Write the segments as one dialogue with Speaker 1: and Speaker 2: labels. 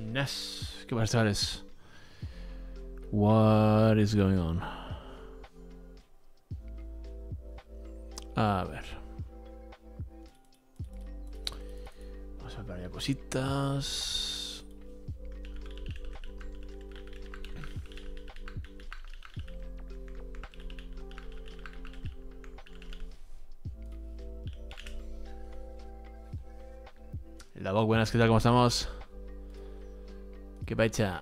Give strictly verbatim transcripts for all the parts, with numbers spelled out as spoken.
Speaker 1: Yes. ¿Qué pasa, chavales? What is going on? A ver. Vamos a ver ya cositas. La voz, buenas, ¿qué tal? ¿Cómo estamos? ¿Qué pacha?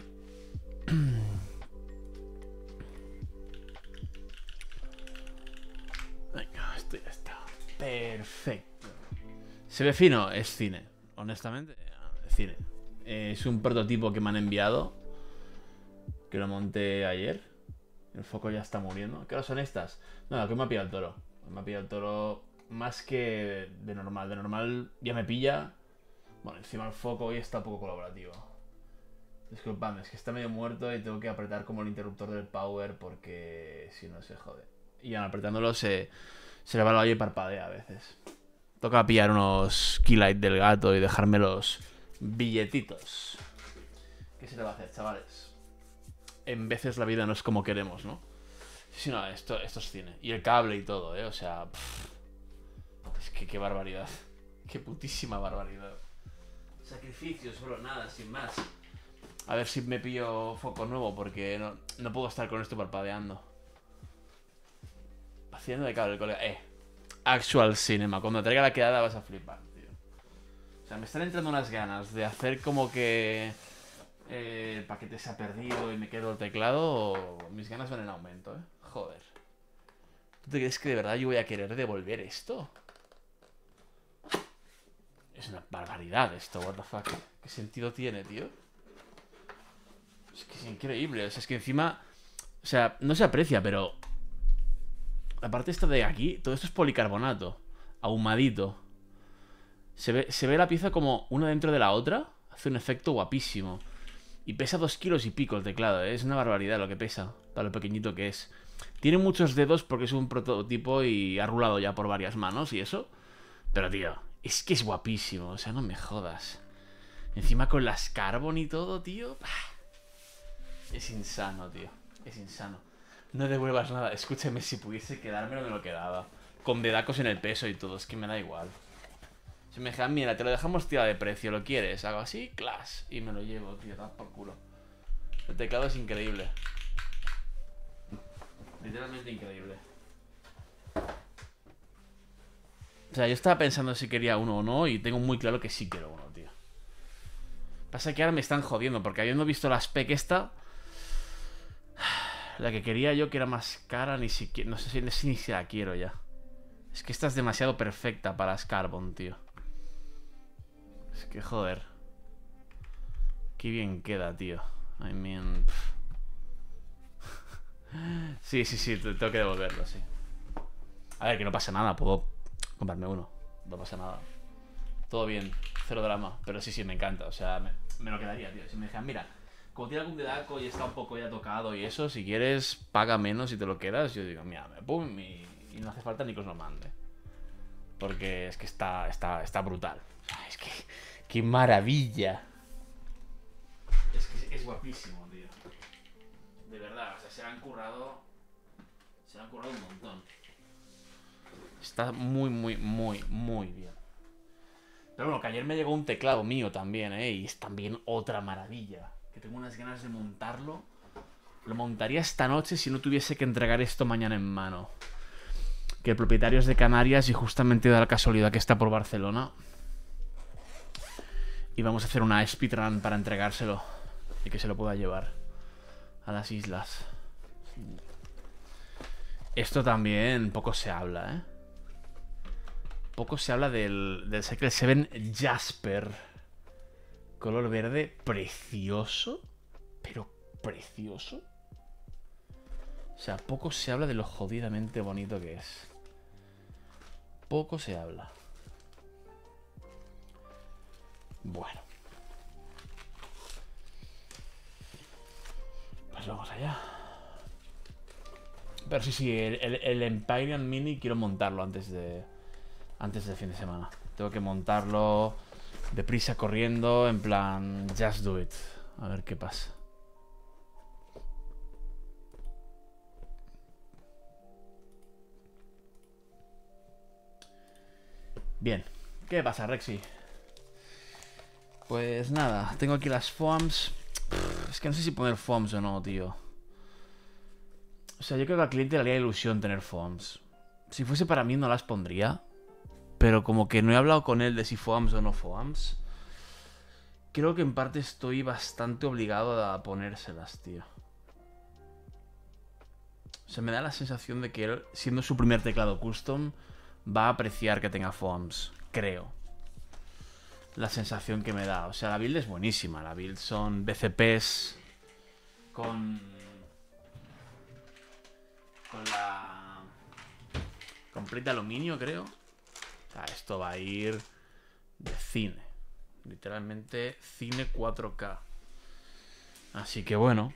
Speaker 1: Venga, esto ya está. Perfecto. ¿Se ve fino? Es cine. Honestamente, es cine. Es un prototipo que me han enviado, que lo monté ayer. El foco ya está muriendo. ¿Qué hora son estas? No, que me ha pillado el toro. Me ha pillado el toro más que de normal. De normal ya me pilla. Bueno, encima el foco hoy está poco colaborativo. Disculpadme, es que está medio muerto y tengo que apretar como el interruptor del power porque si no se jode. Y aún apretándolo se, se le va la olla y parpadea a veces. Toca pillar unos keylight del gato y dejarme los billetitos. ¿Qué se le va a hacer, chavales? En veces la vida no es como queremos, ¿no? Sí, no, esto, esto es cine. Y el cable y todo, ¿eh? O sea... Pff, es que qué barbaridad. Qué putísima barbaridad. Sacrificios, bro, nada, sin más. A ver si me pillo foco nuevo porque no, no puedo estar con esto parpadeando. Haciendo de cable, colega. Eh, actual cinema. Cuando traiga la quedada vas a flipar, tío. O sea, me están entrando unas ganas de hacer como que eh, el paquete se ha perdido y me quedo el teclado. O mis ganas van en aumento, eh. Joder. ¿Tú te crees que de verdad yo voy a querer devolver esto? Es una barbaridad esto, what the fuck. ¿Qué sentido tiene, tío? Es que es increíble, o sea, es que encima... O sea, no se aprecia, pero... La parte esta de aquí, todo esto es policarbonato. Ahumadito. Se ve, se ve la pieza como una dentro de la otra. Hace un efecto guapísimo. Y pesa dos kilos y pico el teclado, ¿eh? Es una barbaridad lo que pesa, para lo pequeñito que es. Tiene muchos dedos porque es un prototipo y ha rulado ya por varias manos y eso. Pero, tío... Es que es guapísimo, o sea, no me jodas. Encima con las carbon y todo, tío. Es insano, tío. Es insano. No devuelvas nada. Escúchame, si pudiese quedármelo me lo quedaba. Con dedacos en el peso y todo, es que me da igual. Si me dejan, mira, te lo dejamos tirado de precio, ¿lo quieres? Hago así, clash. Y me lo llevo, tío, da por culo. El teclado es increíble. Literalmente increíble. O sea, yo estaba pensando si quería uno o no y tengo muy claro que sí quiero uno, tío. Pasa que ahora me están jodiendo porque habiendo visto la spec esta, la que quería yo que era más cara, ni siquiera... No sé si, no sé ni si la quiero ya. Es que esta es demasiado perfecta para las Carbon, tío. Es que joder. Qué bien queda, tío. I mean... Sí, sí, sí, tengo que devolverlo, sí. A ver, que no pasa nada, puedo... comprarme uno, no pasa nada. Todo bien, cero drama. Pero sí, sí, me encanta, o sea, me, me lo quedaría, tío. Si me dijeran, mira, como tiene algún dedaco y está un poco ya tocado y eso, si quieres, paga menos y te lo quedas. Yo digo, mira, pum, y, y no hace falta ni que os lo mande. Porque es que está, está, está brutal. O sea, es que, qué maravilla. Es que es guapísimo, tío. De verdad, o sea, se han currado, se han currado un montón. Está muy, muy, muy, muy bien. Pero bueno, que ayer me llegó un teclado mío también, ¿eh? Y es también otra maravilla. Que tengo unas ganas de montarlo. Lo montaría esta noche si no tuviese que entregar esto mañana en mano. Que el propietario es de Canarias y justamente da la casualidad que está por Barcelona. Y vamos a hacer una speedrun para entregárselo. Y que se lo pueda llevar a las islas. Esto también poco se habla, ¿eh? Poco se habla del, del Cycle siete Jasper. Color verde, precioso. Pero precioso. O sea, poco se habla de lo jodidamente bonito que es. Poco se habla. Bueno. Pues vamos allá. Pero sí, sí, el, el, el Empyrean Mini quiero montarlo antes de... Antes del fin de semana. Tengo que montarlo, deprisa corriendo, en plan, just do it. A ver qué pasa. Bien, ¿qué pasa, Rexy? Pues nada, tengo aquí las F O A Ms. Es que no sé si poner F O A Ms o no, tío. O sea, yo creo que al cliente le haría ilusión tener F O A Ms. Si fuese para mí no las pondría. Pero como que no he hablado con él de si F O A Ms o no F O A Ms, creo que en parte estoy bastante obligado a ponérselas, tío. O sea, me da la sensación de que él, siendo su primer teclado custom, va a apreciar que tenga F O A Ms. Creo. La sensación que me da. O sea, la build es buenísima. La build son B C Ps con... Con la... Con plate de aluminio, creo. O sea, esto va a ir de cine. Literalmente cine cuatro K. Así que bueno.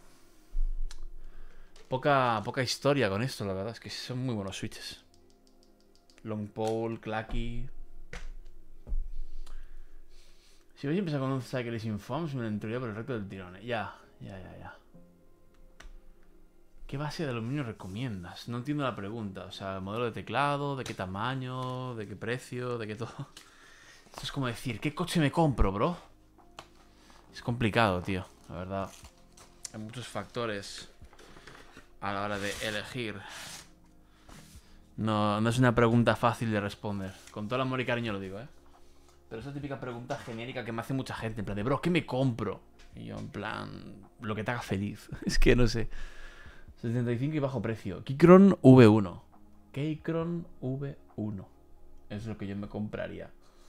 Speaker 1: Poca, poca historia con esto, la verdad. Es que son muy buenos switches. Long pole, clacky. Si vais a empezar con un Cycle sin F O A Ms, me lo entraría por el recto del tirón. Ya, ya, ya, ya. ¿Qué base de aluminio recomiendas? No entiendo la pregunta. O sea, modelo de teclado, de qué tamaño, de qué precio, de qué todo. Esto es como decir, ¿qué coche me compro, bro? Es complicado, tío, la verdad. Hay muchos factores a la hora de elegir. No, no es una pregunta fácil de responder. Con todo el amor y cariño lo digo, ¿eh? Pero es la típica pregunta genérica que me hace mucha gente. En plan de, bro, ¿qué me compro? Y yo, en plan, lo que te haga feliz. Es que no sé. setenta y cinco y bajo precio. Keychron V uno. Keychron V uno. Es lo que yo me compraría.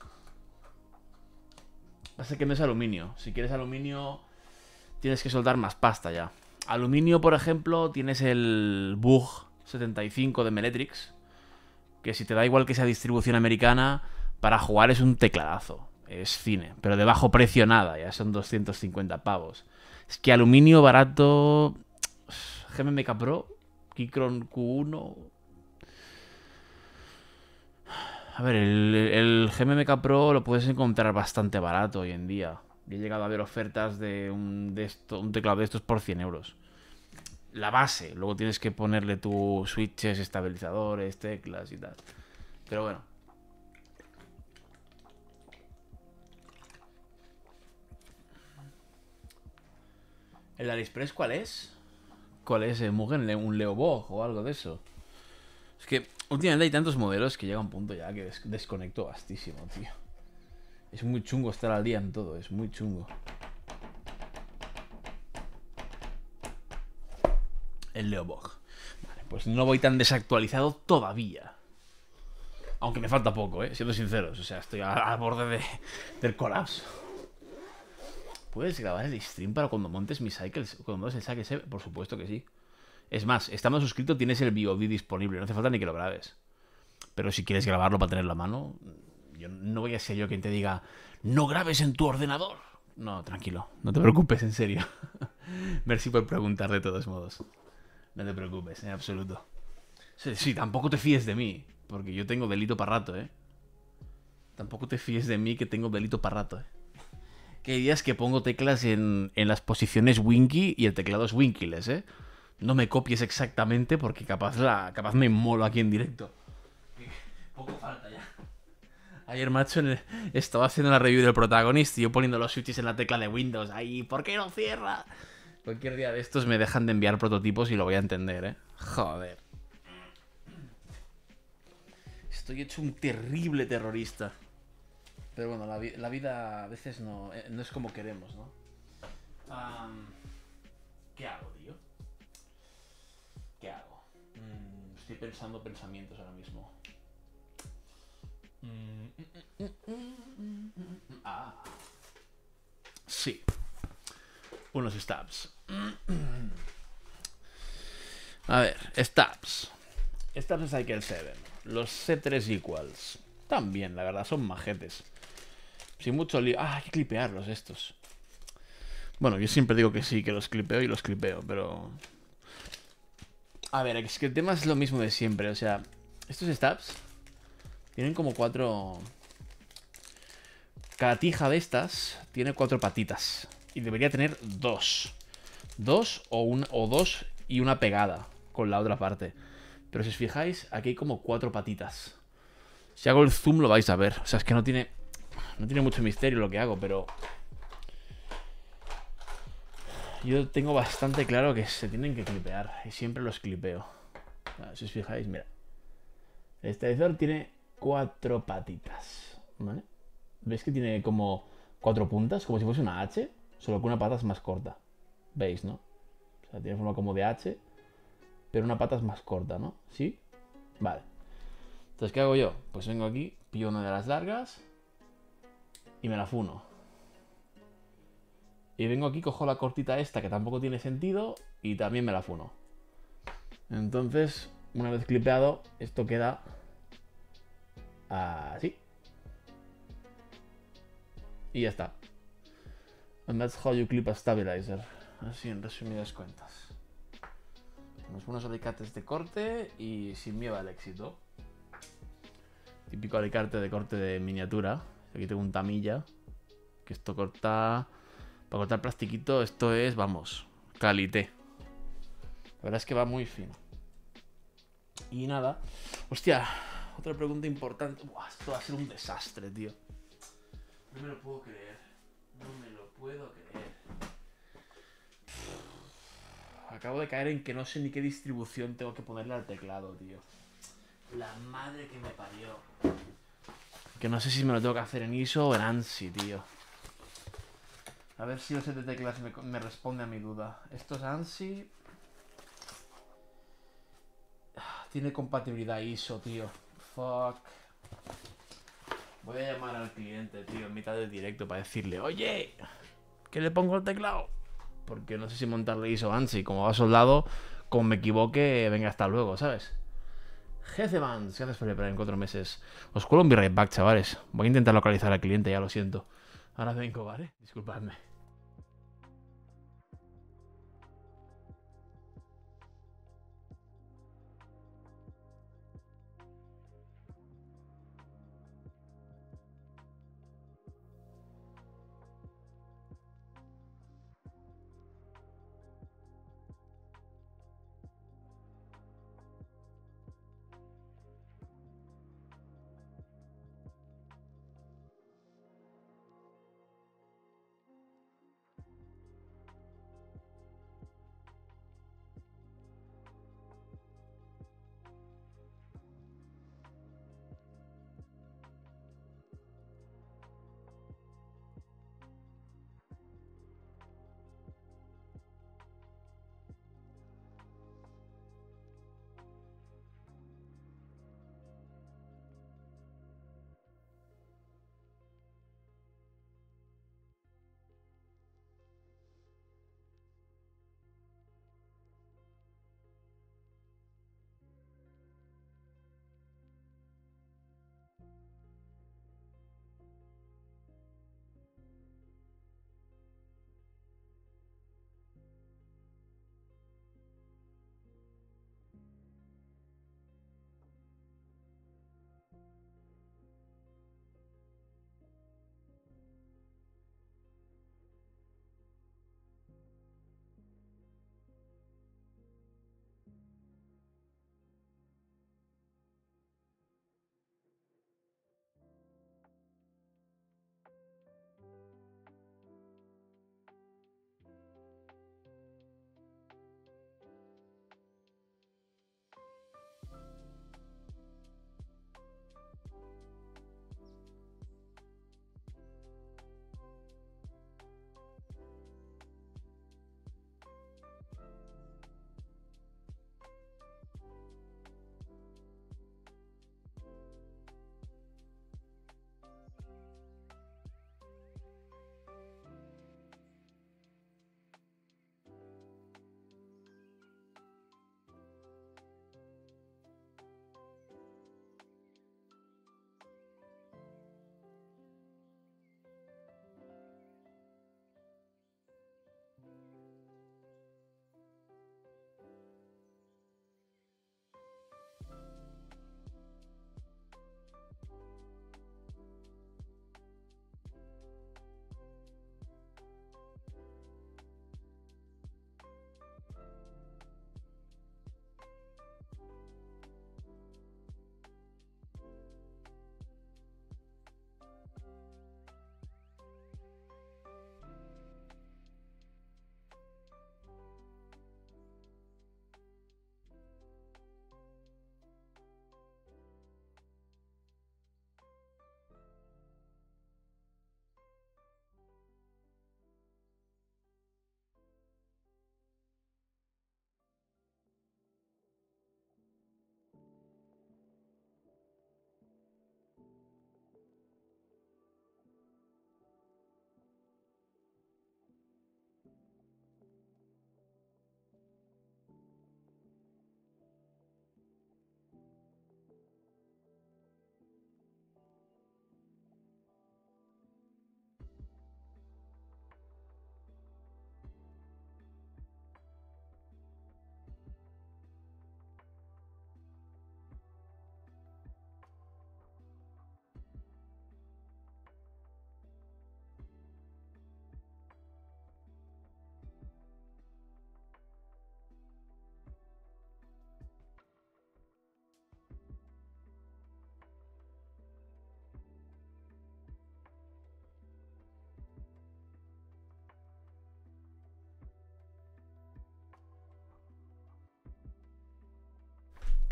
Speaker 1: Pasa que no es aluminio. Si quieres aluminio, tienes que soltar más pasta ya. Aluminio, por ejemplo, tienes el Bug setenta y cinco de Meletrix, que si te da igual que sea distribución americana, para jugar es un tecladazo. Es cine, pero de bajo precio nada, ya son doscientos cincuenta pavos. Es que aluminio barato... G M M K Pro, Keychron Q uno... A ver, el, el G M M K Pro lo puedes encontrar bastante barato hoy en día. He llegado a ver ofertas de un, de esto, un teclado de estos por cien euros. La base, luego tienes que ponerle tus switches, estabilizadores, teclas y tal. Pero bueno. ¿El AliExpress cuál es? ¿Cuál es? ¿Mugen? ¿Un Leobog o algo de eso? Es que últimamente hay tantos modelos que llega un punto ya que des desconecto bastísimo, tío. Es muy chungo estar al día en todo, es muy chungo. El Leobog. Vale, pues no voy tan desactualizado todavía. Aunque me falta poco, eh, siendo sinceros. O sea, estoy al borde de, del colapso. ¿Puedes grabar el stream para cuando montes mi cycle? Cuando montes el cycle, por supuesto que sí. Es más, estando suscrito tienes el V O D disponible. No hace falta ni que lo grabes. Pero si quieres grabarlo para tenerlo a mano, yo no voy a ser yo quien te diga no grabes en tu ordenador. No, tranquilo, no te preocupes, en serio. Ver si puedo preguntar de todos modos. No te preocupes, en absoluto. Sí, sí, tampoco te fíes de mí, porque yo tengo delito para rato, ¿eh? Tampoco te fíes de mí que tengo delito para rato, ¿eh? Que hay días que pongo teclas en, en las posiciones Winky y el teclado es Winkyless, ¿eh? No me copies exactamente porque capaz, la, capaz me molo aquí en directo. Poco falta ya. Ayer, macho, en el, estaba haciendo la review del Protagonist y yo poniendo los switches en la tecla de Windows. Ahí, ¿por qué no cierra? Cualquier día de estos me dejan de enviar prototipos y lo voy a entender, ¿eh? Joder. Estoy hecho un terrible terrorista. Pero bueno, la, vi la vida a veces no, no es como queremos, ¿no? Um, ¿Qué hago, tío? ¿Qué hago? Mm, estoy pensando pensamientos ahora mismo. Mm, mm, mm, mm, mm, mm. Ah. Sí. Unos stabs. A ver, stabs. Stabs de Cycle siete. Los C tres Equals. También, la verdad, son majetes. Sin mucho lío. Ah, hay que clipearlos estos. Bueno, yo siempre digo que sí, que los clipeo y los clipeo, pero... A ver, es que el tema es lo mismo de siempre. O sea, estos stabs tienen como cuatro cada tija de estas tiene cuatro patitas. Y debería tener dos. Dos o, una, o dos y una pegada con la otra parte. Pero si os fijáis, aquí hay como cuatro patitas. Si hago el zoom lo vais a ver. O sea, es que no tiene, no tiene mucho misterio lo que hago, pero... Yo tengo bastante claro que se tienen que clipear. Y siempre los clipeo. O sea, si os fijáis, mira. El estabilizador tiene cuatro patitas. ¿Vale? ¿Veis que tiene como cuatro puntas? Como si fuese una H. Solo que una pata es más corta. ¿Veis, no? O sea, tiene forma como de H. Pero una pata es más corta, ¿no? ¿Sí? Vale. Entonces, ¿qué hago yo? Pues vengo aquí, pillo una de las largas y me la funo. Y vengo aquí, cojo la cortita esta, que tampoco tiene sentido, y también me la funo. Entonces, una vez clipeado, esto queda así. Y ya está. And that's how you clip a stabilizer. Así en resumidas cuentas. Unos buenos alicates de corte y sin miedo al éxito. Típico alicate de corte de miniatura. Aquí tengo un Tamilla. Que esto corta... Para cortar plastiquito, esto es, vamos, calité. La verdad es que va muy fino. Y nada. Hostia, otra pregunta importante. Buah, esto va a ser un desastre, tío. No me lo puedo creer. No me lo puedo creer. Acabo de caer en que no sé ni qué distribución tengo que ponerle al teclado, tío. La madre que me parió. Que no sé si me lo tengo que hacer en I S O o en ANSI, tío. A ver si el set de teclas me, me responde a mi duda. Esto es ANSI. Tiene compatibilidad I S O, tío. Fuck. Voy a llamar al cliente, tío, en mitad del directo para decirle, oye, ¿qué le pongo al teclado? Porque no sé si montarle I S O o ANSI. Como va soldado, como me equivoque, venga, hasta luego, ¿sabes? Jezebans, gracias por esperar en cuatro meses. Os cuelo un B-Right back, chavales. Voy a intentar localizar al cliente, ya lo siento. Ahora vengo, ¿vale? Disculpadme.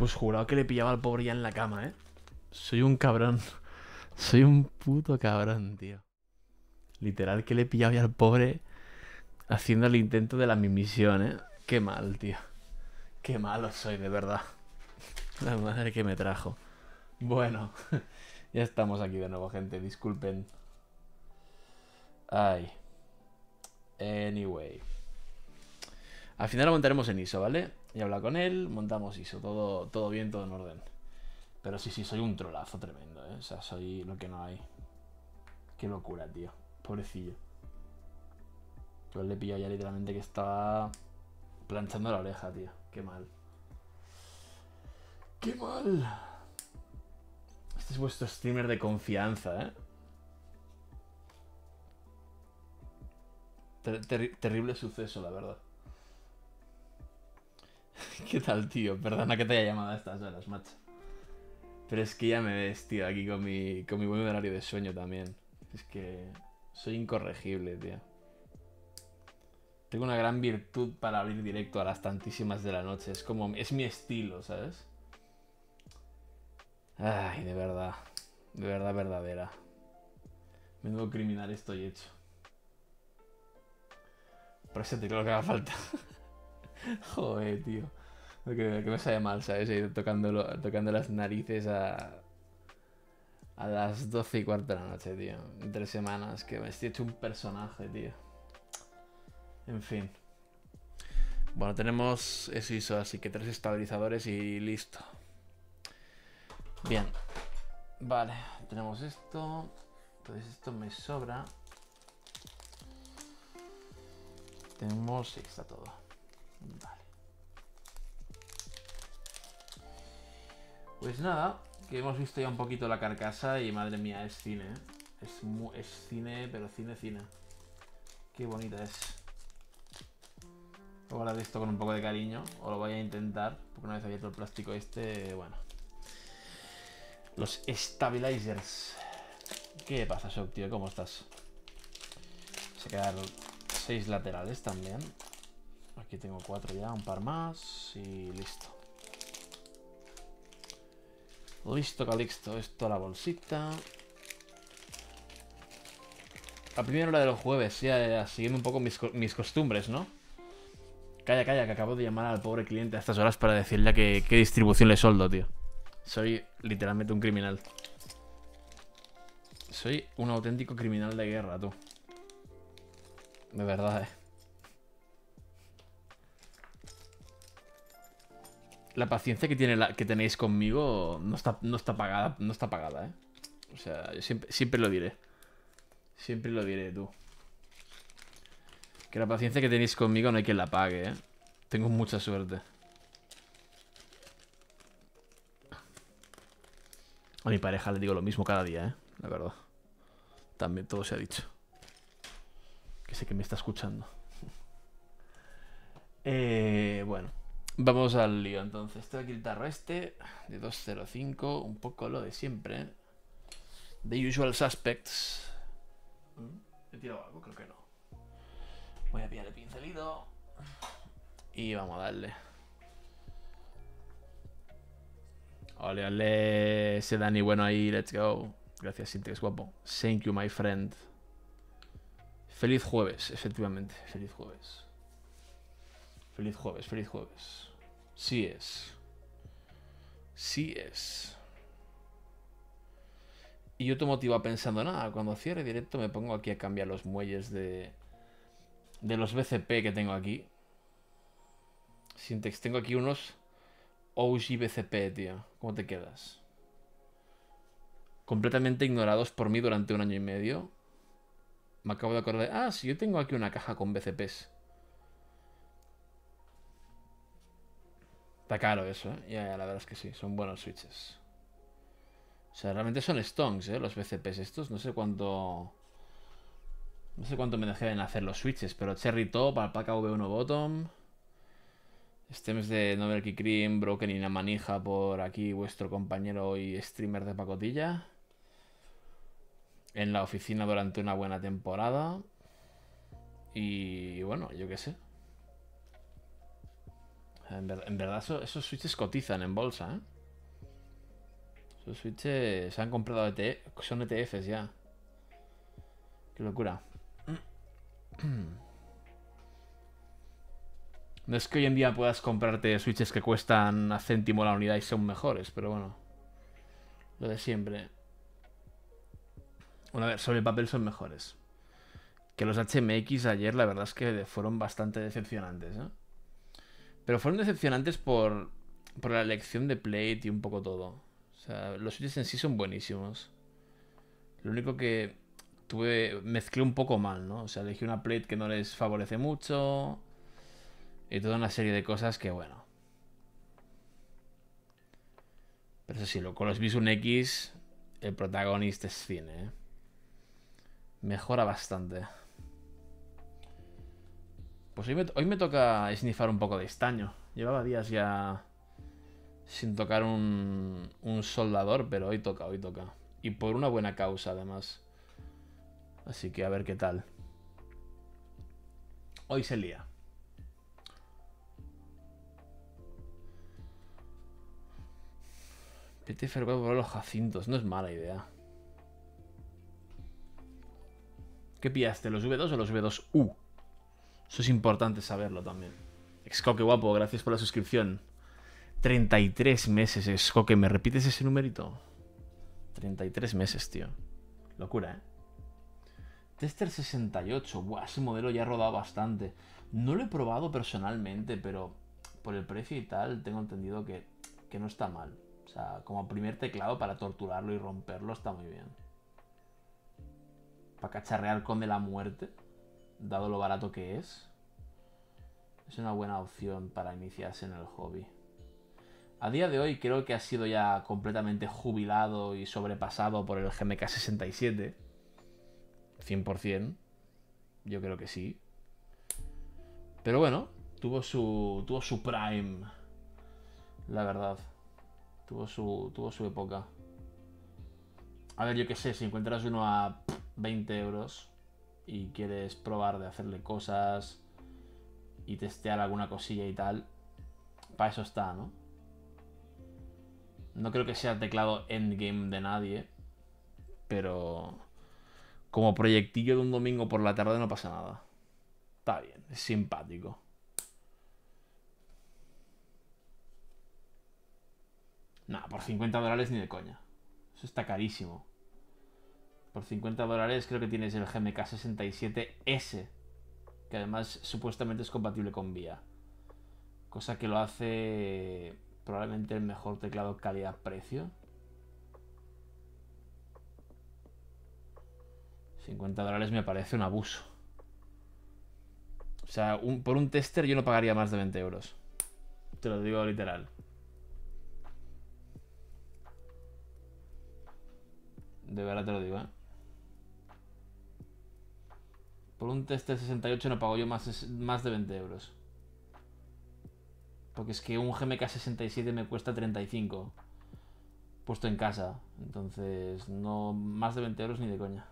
Speaker 1: Pues jurado que le pillaba al pobre ya en la cama, ¿eh? Soy un cabrón. Soy un puto cabrón, tío. Literal que le he pillado ya al pobre haciendo el intento de la mimisión, ¿eh? Qué mal, tío. Qué malo soy, de verdad. La madre que me trajo. Bueno, ya estamos aquí de nuevo, gente. Disculpen. Ay. Anyway. Al final lo montaremos en I S O, ¿vale? Y habla con él, montamos I S O. Todo, todo bien, todo en orden. Pero sí, sí, soy un trolazo tremendo, ¿eh? O sea, soy lo que no hay. Qué locura, tío. Pobrecillo. Yo le he pillado ya literalmente que estaba planchando la oreja, tío. Qué mal. Qué mal. Este es vuestro streamer de confianza, ¿eh? Ter ter terrible suceso, la verdad. ¿Qué tal, tío? Perdona que te haya llamado a estas horas, macho. Pero es que ya me ves, tío, aquí con mi, con mi buen horario de sueño también. Es que soy incorregible, tío. Tengo una gran virtud para abrir directo a las tantísimas de la noche. Es como... es mi estilo, ¿sabes? Ay, de verdad. De verdad verdadera. Menudo criminal estoy hecho. Por eso te creo que haga falta. Joder, tío. Que, que me sale mal, ¿sabes? Ir tocando, tocando las narices a... a las doce y cuarto de la noche, tío. En tres semanas. Que me estoy hecho un personaje, tío. En fin. Bueno, tenemos eso, eso, así que tres estabilizadores y listo. Bien. Vale, tenemos esto. Entonces esto me sobra. Tenemos... sí, está todo. Vale. Pues nada, que hemos visto ya un poquito la carcasa y madre mía, es cine, ¿eh? Es, mu es cine, pero cine, cine. Qué bonita es. Voy a hablar de esto con un poco de cariño, o lo voy a intentar, porque una vez abierto el plástico este, bueno. Los stabilizers. ¿Qué pasa, Shock, tío? ¿Cómo estás? Se quedan seis laterales también. Aquí tengo cuatro ya, un par más y listo. Listo, Calixto. Esto a la bolsita. La primera hora de los jueves, ya, ya siguiendo un poco mis, mis costumbres, ¿no? Calla, calla, que acabo de llamar al pobre cliente a estas horas para decirle que qué distribución le soldo, tío. Soy literalmente un criminal. Soy un auténtico criminal de guerra, tú. De verdad, eh. La paciencia que, tiene la, que tenéis conmigo no está, no está pagada, no está pagada, eh. O sea, yo siempre, siempre lo diré. Siempre lo diré, tú. Que la paciencia que tenéis conmigo no hay quien la pague, eh. Tengo mucha suerte. A mi pareja le digo lo mismo cada día, eh. La verdad. También todo se ha dicho. Que sé que me está escuchando. eh, bueno. Vamos al lío entonces. Tengo aquí el tarro este de dos cero cinco. Un poco lo de siempre. The usual suspects. ¿He tirado algo? Creo que no. Voy a pillar el pincelito. Y vamos a darle. Ole, ole. Ese Dani bueno ahí. Let's go. Gracias, Sintex guapo. Thank you, my friend. Feliz jueves, efectivamente. Feliz jueves. Feliz jueves, feliz jueves. Sí es. Sí es. Y yo te motiva pensando, nada, cuando cierre directo me pongo aquí a cambiar los muelles de... de los B C P que tengo aquí. Sintex, tengo aquí unos O G B C P, tío. ¿Cómo te quedas? Completamente ignorados por mí durante un año y medio. Me acabo de acordar. Ah, sí, yo tengo aquí una caja con B C Ps. Está caro eso, ¿eh? Ya, ya, la verdad es que sí. Son buenos switches. O sea, realmente son stonks, ¿eh? Los B C Ps estos. No sé cuánto... No sé cuánto me deben hacer los switches, pero Cherry Top, Alpaca V uno Bottom... Stems de Novelty Cream, Broken y una manija por aquí, vuestro compañero y streamer de pacotilla. En la oficina durante una buena temporada. Y bueno, yo qué sé. en, ver, en verdad eso, esos switches cotizan en bolsa, ¿eh? Esos switches se han comprado E T F, son E T Fs ya. Qué locura. No es que hoy en día puedas comprarte switches que cuestan a céntimo la unidad y son mejores, pero bueno. Lo de siempre. Bueno, a ver, sobre el papel son mejores. Que los H M X ayer la verdad es que fueron bastante decepcionantes, ¿eh? Pero fueron decepcionantes por, por la elección de plate y un poco todo. O sea, los switches en sí son buenísimos. Lo único que tuve, mezclé un poco mal, ¿no? O sea, elegí una plate que no les favorece mucho y toda una serie de cosas que, bueno. Pero eso sí, con los Visun X, el protagonista es cine, ¿eh? Mejora bastante. Pues hoy me, hoy me toca esnifar un poco de estaño. Llevaba días ya sin tocar un, un soldador, pero hoy toca, hoy toca. Y por una buena causa, además. Así que a ver qué tal. Hoy se lía. P T F por los jacintos. No es mala idea. ¿Qué pillaste? ¿Los V dos o los V dos U? Eso es importante saberlo también. Excoque guapo, gracias por la suscripción. treinta y tres meses, Excoque. ¿Me repites ese numerito? treinta y tres meses, tío. Locura, ¿eh? Tester sesenta y ocho. Buah, ese modelo ya ha rodado bastante. No lo he probado personalmente, pero por el precio y tal, tengo entendido que, que no está mal. O sea, como primer teclado para torturarlo y romperlo está muy bien. Para cacharrear con de la muerte, dado lo barato que es, es una buena opción para iniciarse en el hobby. A día de hoy creo que ha sido ya completamente jubilado y sobrepasado por el G M K sesenta y siete. cien por cien. Yo creo que sí. Pero bueno, tuvo su, tuvo su prime. La verdad. Tuvo su, tuvo su época. A ver, yo qué sé, si encuentras uno a veinte euros y quieres probar de hacerle cosas y testear alguna cosilla y tal, para eso está, ¿no? No creo que sea el teclado endgame de nadie, pero como proyectillo de un domingo por la tarde no pasa nada. Está bien, es simpático. Nah, por cincuenta dólares ni de coña. Eso está carísimo. Por cincuenta dólares creo que tienes el G M K sesenta y siete S, que además supuestamente es compatible con V I A. Cosa que lo hace probablemente el mejor teclado calidad-precio. cincuenta dólares me parece un abuso. O sea, un, por un tester yo no pagaría más de veinte euros. Te lo digo literal. De verdad te lo digo, ¿eh? Por un tester sesenta y ocho no pago yo más, más de veinte euros. Porque es que un G M K sesenta y siete me cuesta treinta y cinco. Puesto en casa. Entonces, no más de veinte euros ni de coña.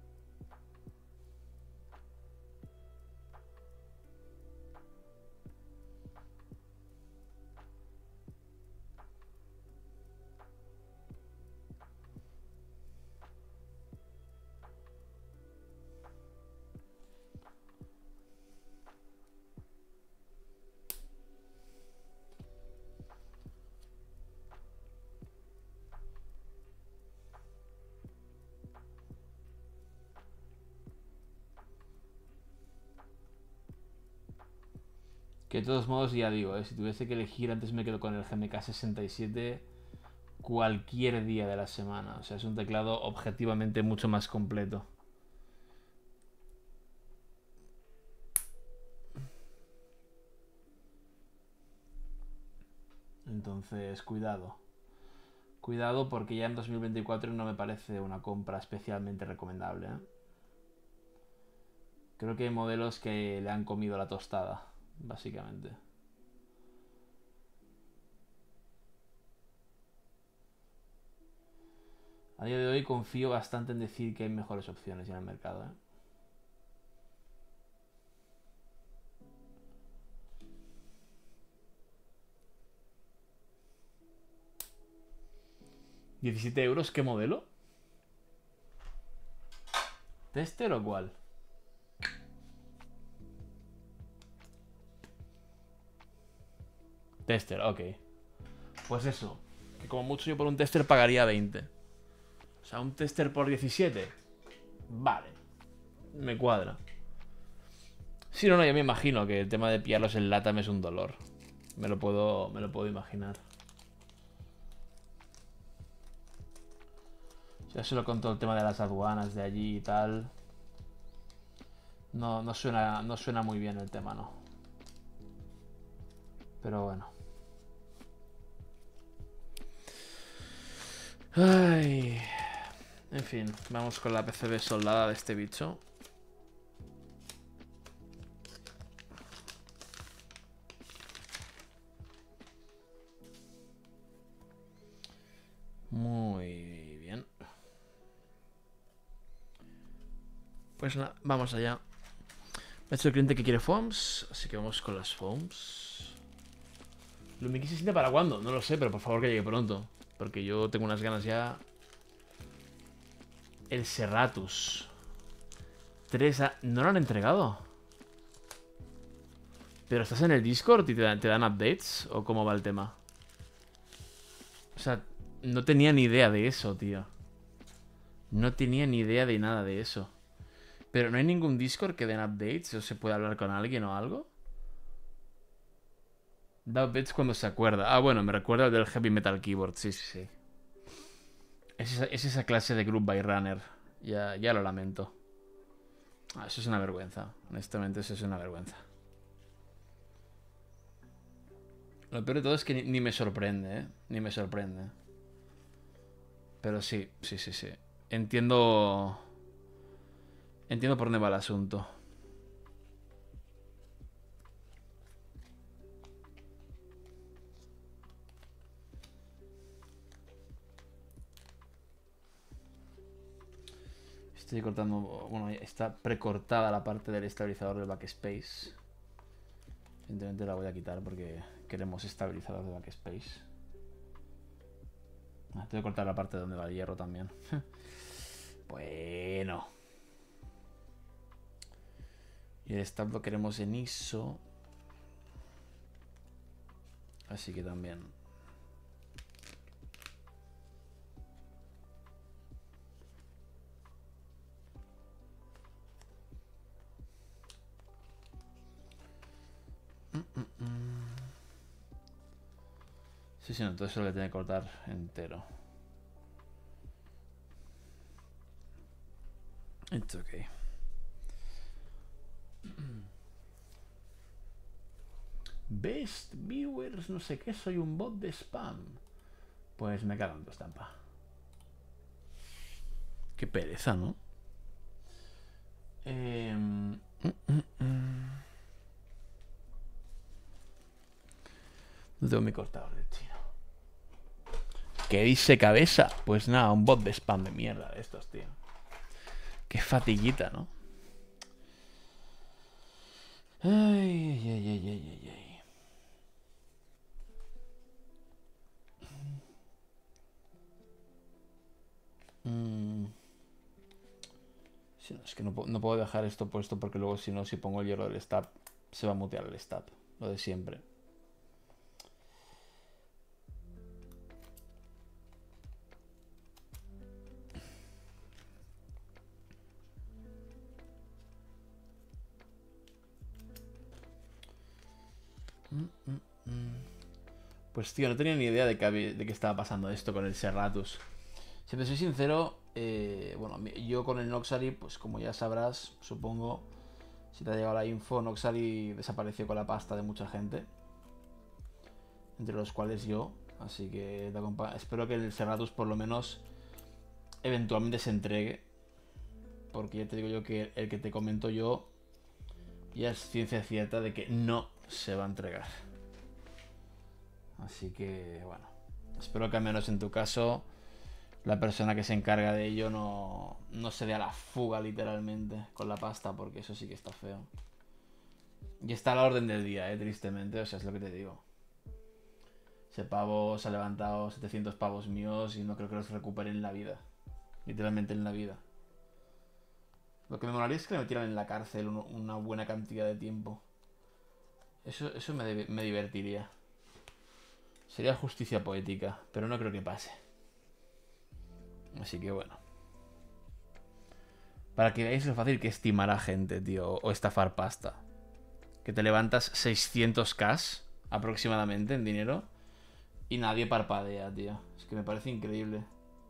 Speaker 1: Que de todos modos, ya digo, ¿eh? Si tuviese que elegir, antes me quedo con el G M K sesenta y siete cualquier día de la semana. O sea, es un teclado objetivamente mucho más completo. Entonces, cuidado. Cuidado porque ya en dos mil veinticuatro no me parece una compra especialmente recomendable, ¿eh? Creo que hay modelos que le han comido la tostada, básicamente. A día de hoy confío bastante en decir que hay mejores opciones en el mercado, ¿eh? ¿diecisiete euros? ¿Qué modelo? ¿Tester o cuál? Tester, ok. Pues eso. Que como mucho yo por un tester pagaría veinte. O sea, un tester por diecisiete. Vale. Me cuadra. Sí, no, no, yo me imagino que el tema de pillarlos en lata me es un dolor. Me lo puedo, me lo puedo imaginar. Ya solo con todo el tema de las aduanas de allí y tal. No, no suena, no suena muy bien el tema, ¿no? Pero bueno. Ay. En fin, vamos con la P C B soldada de este bicho. Muy bien. Pues nada, vamos allá. Me ha hecho el cliente que quiere foams, así que vamos con las foams. ¿Lumiki se siente para cuándo? No lo sé, pero por favor que llegue pronto. Porque yo tengo unas ganas ya. El Serratus. Tres a... ¿No lo han entregado? ¿Pero estás en el Discord y te dan, te dan updates? ¿O cómo va el tema? O sea, no tenía ni idea de eso, tío. No tenía ni idea de nada de eso. ¿Pero no hay ningún Discord que den updates? ¿O se puede hablar con alguien o algo? Da updates cuando se acuerda. Ah, bueno, me recuerda el del Heavy Metal Keyboard. Sí, sí, sí. Es esa, es esa clase de Group by Runner. Ya, ya lo lamento. Ah, eso es una vergüenza. Honestamente, eso es una vergüenza. Lo peor de todo es que ni, ni me sorprende, ¿eh? Ni me sorprende. Pero sí, sí, sí, sí. Entiendo... Entiendo por dónde va el asunto. Estoy cortando... Bueno, está precortada la parte del estabilizador del backspace. Evidentemente la voy a quitar porque queremos estabilizador de backspace. Ah, tengo que cortar la parte donde va el hierro también. Bueno. Y el stab lo queremos en I S O. Así que también. Mm, mm, mm. Sí, sí, no, todo eso lo voy a tener que cortar entero. It's okay. Best viewers, no sé qué, soy un bot de spam. Pues me cago en tu estampa. Qué pereza, ¿no? Eh... Mm, mm, mm. No tengo mi cortador de chino. ¿Qué dice cabeza? Pues nada, un bot de spam de mierda de estos, tío. Qué fatiguita, ¿no? Ay, ay, ay, ay, ay, ay. Mm. Sí, no, es que no, no puedo dejar esto puesto porque luego si no, si pongo el hierro del stab, se va a mutear el stab. Lo de siempre. Mm, mm, mm. Pues tío, no tenía ni idea de que, había, de que estaba pasando esto con el Serratus. Si te soy sincero, eh, bueno, yo con el Noxari, pues como ya sabrás, supongo, si te ha llegado la info, Noxari desapareció con la pasta de mucha gente, entre los cuales yo, así que espero que el Serratus por lo menos eventualmente se entregue, porque ya te digo yo que el que te comento yo ya es ciencia cierta de que no se va a entregar. Así que, bueno, espero que al menos en tu caso la persona que se encarga de ello no, no se dé a la fuga literalmente con la pasta, porque eso sí que está feo. Y está a la orden del día, eh, tristemente, o sea, es lo que te digo. Ese pavo se ha levantado setecientos pavos míos y no creo que los recupere en la vida. Literalmente en la vida. Lo que me molaría es que le metieran en la cárcel una buena cantidad de tiempo. Eso, eso me, me divertiría. Sería justicia poética, pero no creo que pase. Así que bueno. Para que veáis lo fácil que es timar a gente, tío. O estafar pasta. Que te levantas seiscientos k aproximadamente en dinero y nadie parpadea, tío. Es que me parece increíble.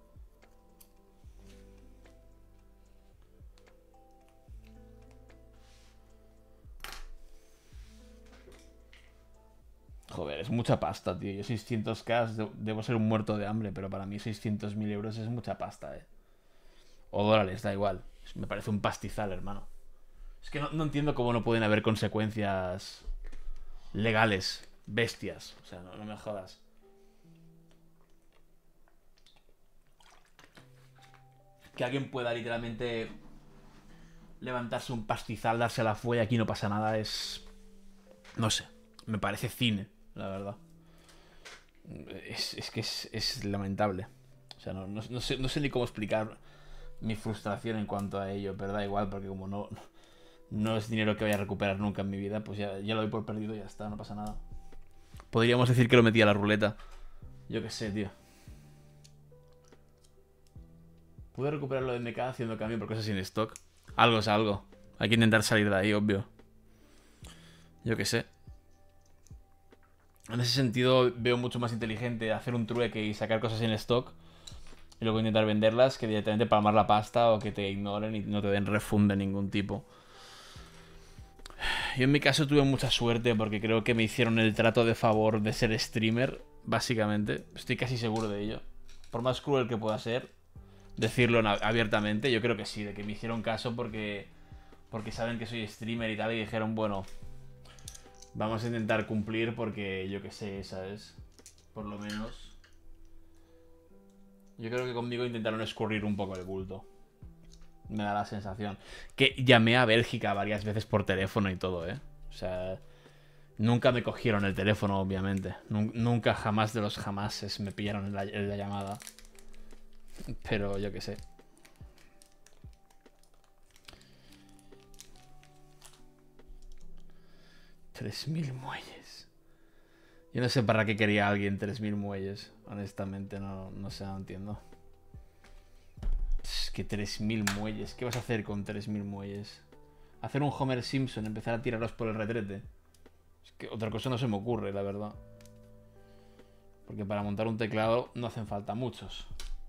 Speaker 1: Joder, es mucha pasta, tío. Yo seiscientos k debo ser un muerto de hambre, pero para mí seiscientos mil euros es mucha pasta, eh. O dólares, da igual. Me parece un pastizal, hermano. Es que no, no entiendo cómo no pueden haber consecuencias legales, bestias. O sea, no, no me jodas. Que alguien pueda literalmente levantarse un pastizal, darse la fuera y aquí no pasa nada, es... No sé, me parece cine, la verdad. Es, es que es, es lamentable. O sea, no, no, no, sé, no sé ni cómo explicar mi frustración en cuanto a ello, pero da igual, porque como no, no es dinero que voy a recuperar nunca en mi vida, pues ya, ya lo doy por perdido y ya está, no pasa nada. Podríamos decir que lo metí a la ruleta. Yo qué sé, tío. Pude recuperar lo de M K haciendo cambio por cosas sin stock. Algo es algo. Hay que intentar salir de ahí, obvio. Yo qué sé. En ese sentido veo mucho más inteligente hacer un trueque y sacar cosas en stock y luego intentar venderlas que directamente palmar la pasta o que te ignoren y no te den refund de ningún tipo. Yo en mi caso tuve mucha suerte porque creo que me hicieron el trato de favor de ser streamer, básicamente. Estoy casi seguro de ello. Por más cruel que pueda ser, decirlo abiertamente, yo creo que sí, de que me hicieron caso porque, porque saben que soy streamer y tal, y dijeron, bueno, vamos a intentar cumplir porque yo que sé, ¿sabes? Por lo menos. Yo creo que conmigo intentaron escurrir un poco el bulto. Me da la sensación. Que llamé a Bélgica varias veces por teléfono y todo, ¿eh? O sea, nunca me cogieron el teléfono, obviamente. Nunca, jamás de los jamases me pillaron en la, en la llamada. Pero yo qué sé. tres mil muelles. Yo no sé para qué quería alguien tres mil muelles. Honestamente, no, no sé, no entiendo. Es que tres mil muelles. ¿Qué vas a hacer con tres mil muelles? Hacer un Homer Simpson, empezar a tirarlos por el retrete. Es que otra cosa no se me ocurre, la verdad. Porque para montar un teclado no hacen falta muchos.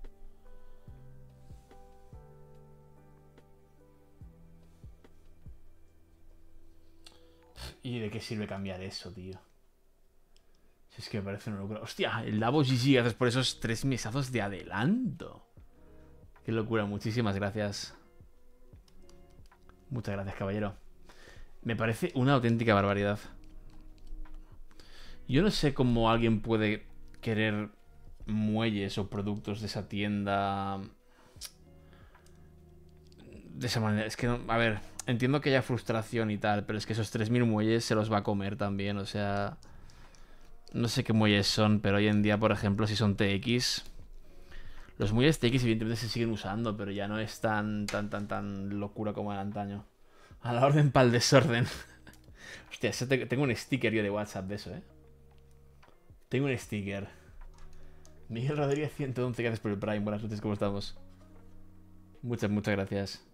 Speaker 1: ¿Y de qué sirve cambiar eso, tío? Si es que me parece una locura. Hostia, el Davos G G, gracias por esos tres mesazos de adelanto. Qué locura, muchísimas gracias. Muchas gracias, caballero. Me parece una auténtica barbaridad. Yo no sé cómo alguien puede querer muelles o productos de esa tienda de esa manera. Es que, no, a ver, entiendo que haya frustración y tal, pero es que esos tres mil muelles se los va a comer también, o sea... No sé qué muelles son, pero hoy en día, por ejemplo, si son T X... Los muelles T X evidentemente se siguen usando, pero ya no es tan, tan, tan, tan locura como en antaño. A la orden pa'l desorden. Hostia, eso te, tengo un sticker yo de WhatsApp de eso, ¿eh? Tengo un sticker. Miguel Rodríguez ciento once, gracias por el Prime. Buenas noches, ¿cómo estamos? Muchas, muchas gracias.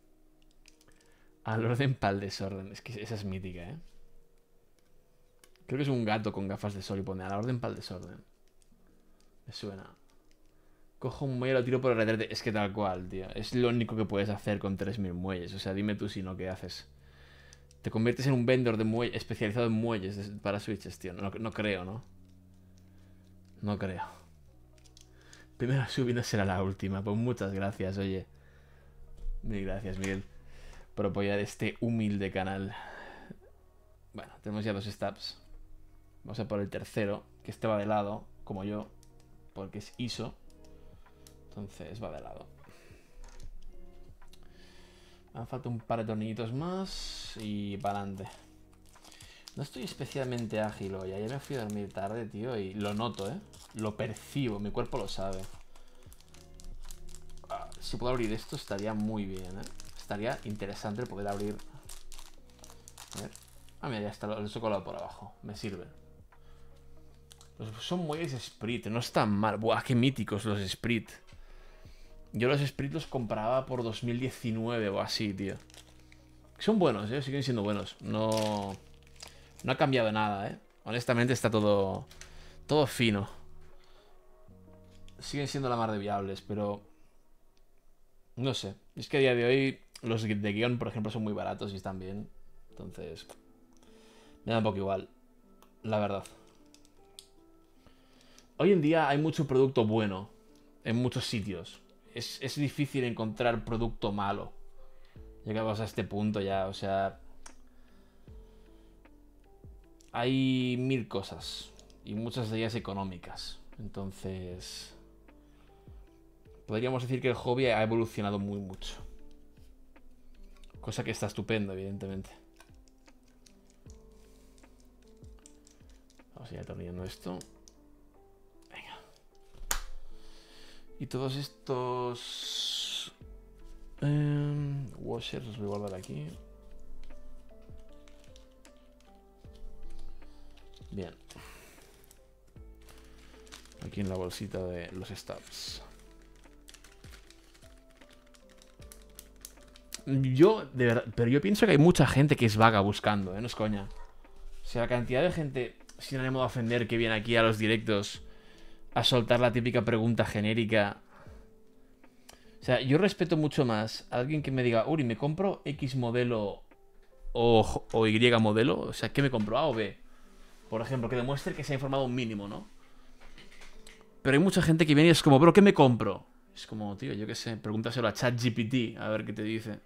Speaker 1: Al orden pa'l desorden. Es que esa es mítica, ¿eh? Creo que es un gato con gafas de sol y pone a la orden pa'l desorden. Me suena. Cojo un muelle y lo tiro por el retrete. Es que tal cual, tío. Es lo único que puedes hacer con tres mil muelles. O sea, dime tú si no, ¿qué haces? Te conviertes en un vendor de muelles especializado en muelles para Switches, tío. No, no creo, ¿no? No creo. Primera subida será la última. Pues muchas gracias, oye. Mil gracias, Miguel, por apoyar este humilde canal. Bueno, tenemos ya dos stabs. Vamos a por el tercero, que este va de lado, como yo, porque es I S O. Entonces va de lado. Me han falta un par de tornillitos más y para adelante. No estoy especialmente ágil hoy. Ayer me fui a dormir tarde, tío, y lo noto, ¿eh? Lo percibo, mi cuerpo lo sabe. Ah, si puedo abrir esto estaría muy bien, ¿eh? Estaría interesante poder abrir... A ver. Ah, mira, ya está, lo he colado por abajo. Me sirve. Los, son muelles Sprit, no están mal. Buah, qué míticos los Sprit. Yo los Sprit los compraba por dos mil diecinueve o así, tío. Son buenos, ¿eh? Siguen siendo buenos. No... No ha cambiado nada, ¿eh? Honestamente está todo... Todo fino. Siguen siendo la mar de viables, pero... No sé. Es que a día de hoy los de guión, por ejemplo, son muy baratos y están bien. Entonces... Me da un poco igual. La verdad. Hoy en día hay mucho producto bueno en muchos sitios. Es, es difícil encontrar producto malo. Llegamos a este punto ya, o sea... Hay mil cosas. Y muchas de ellas económicas. Entonces... Podríamos decir que el hobby ha evolucionado muy mucho. Cosa que está estupendo, evidentemente. Vamos a ir atornillando esto. Venga. Y todos estos... Eh, washers los voy a guardar aquí. Bien. Aquí en la bolsita de los stubs. Yo, de verdad, pero yo pienso que hay mucha gente que es vaga buscando, ¿eh? No es coña. O sea, la cantidad de gente, sin ánimo de ofender, que viene aquí a los directos a soltar la típica pregunta genérica. O sea, yo respeto mucho más a alguien que me diga, Uri, ¿me compro X modelo o, o Y modelo? O sea, ¿qué me compro? ¿A o B? Por ejemplo, que demuestre que se ha informado un mínimo, ¿no? Pero hay mucha gente que viene y es como, bro, ¿qué me compro? Es como, tío, yo qué sé, pregúntaselo a ChatGPT a ver qué te dice.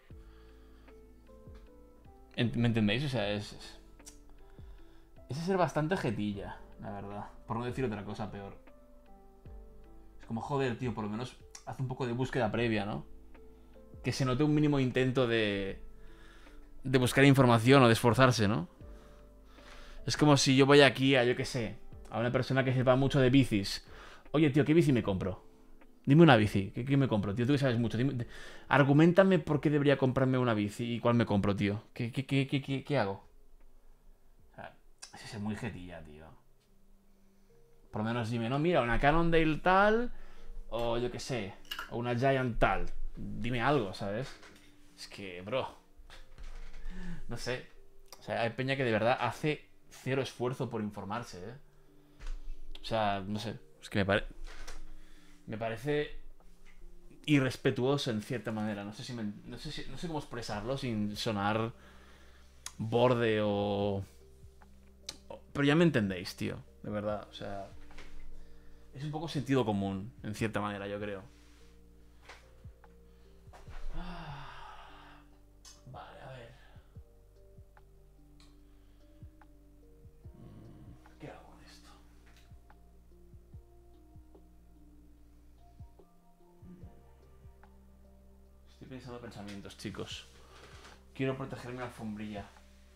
Speaker 1: ¿Me entendéis? O sea, es... Es, es ser bastante jetilla, la verdad. Por no decir otra cosa peor. Es como, joder, tío, por lo menos haz un poco de búsqueda previa, ¿no? Que se note un mínimo intento de... De buscar información o de esforzarse, ¿no? Es como si yo voy aquí a, yo qué sé, a una persona que sepa mucho de bicis. Oye, tío, ¿qué bici me compro? Dime una bici. ¿Qué, qué me compro, tío? Tú que sabes mucho. Dime, argumentame por qué debería comprarme una bici y cuál me compro, tío. ¿Qué, qué, qué, qué, qué, qué hago? O sea, es ser muy jetilla, tío. Por lo menos dime, no, mira, una Cannondale tal, o yo qué sé, o una Giant tal. Dime algo, ¿sabes? Es que, bro, no sé. O sea, hay peña que de verdad hace cero esfuerzo por informarse, ¿eh? O sea, no sé. Es que me parece... Me parece irrespetuoso en cierta manera. No sé si me... no sé si... no sé cómo expresarlo sin sonar borde o... o... Pero ya me entendéis, tío. De verdad, o sea... Es un poco sentido común, en cierta manera, yo creo. Vale, a ver. ¿Qué hago con esto? Estoy pensando pensamientos, chicos. Quiero proteger mi alfombrilla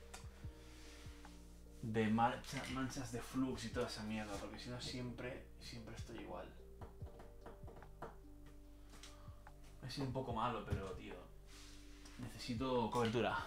Speaker 1: de mancha, manchas de flux y toda esa mierda, porque si no siempre, siempre estoy igual. He sido un poco malo, pero tío, necesito cobertura.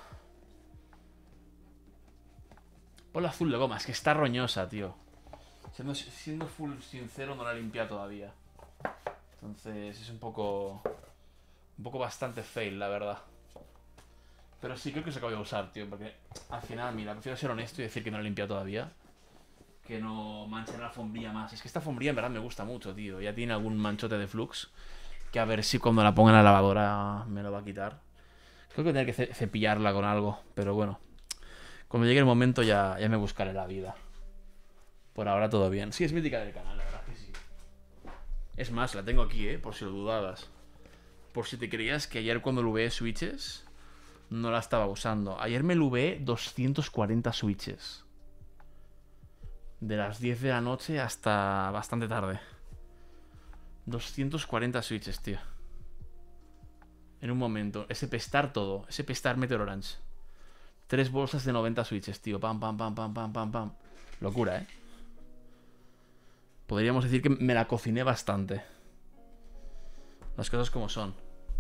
Speaker 1: Ponla azul de goma, es que está roñosa, tío. Siendo, siendo full sincero, no la he limpiado todavía. Entonces es un poco... Un poco bastante fail, la verdad. Pero sí, creo que se acaba de usar, tío. Porque al final, mira, prefiero ser honesto y decir que no la he limpiado todavía. Que no manchar la alfombrilla más. Es que esta alfombrilla en verdad me gusta mucho, tío. Ya tiene algún manchote de flux. Que a ver si cuando la ponga en la lavadora me lo va a quitar. Creo que voy a tener que cepillarla con algo. Pero bueno. Cuando llegue el momento ya, ya me buscaré la vida. Por ahora todo bien. Sí, es mítica del canal, la verdad que sí. Es más, la tengo aquí, eh. Por si lo dudabas. Por si te creías que ayer cuando lubeé switches no la estaba usando. Ayer me lubeé doscientos cuarenta switches. De las diez de la noche hasta bastante tarde. doscientos cuarenta switches, tío. En un momento. Ese pestar todo. Ese pestar Meteor Orange. Tres bolsas de noventa switches, tío. Pam, pam, pam, pam, pam, pam, pam. Locura, ¿eh? Podríamos decir que me la cociné bastante. Las cosas como son.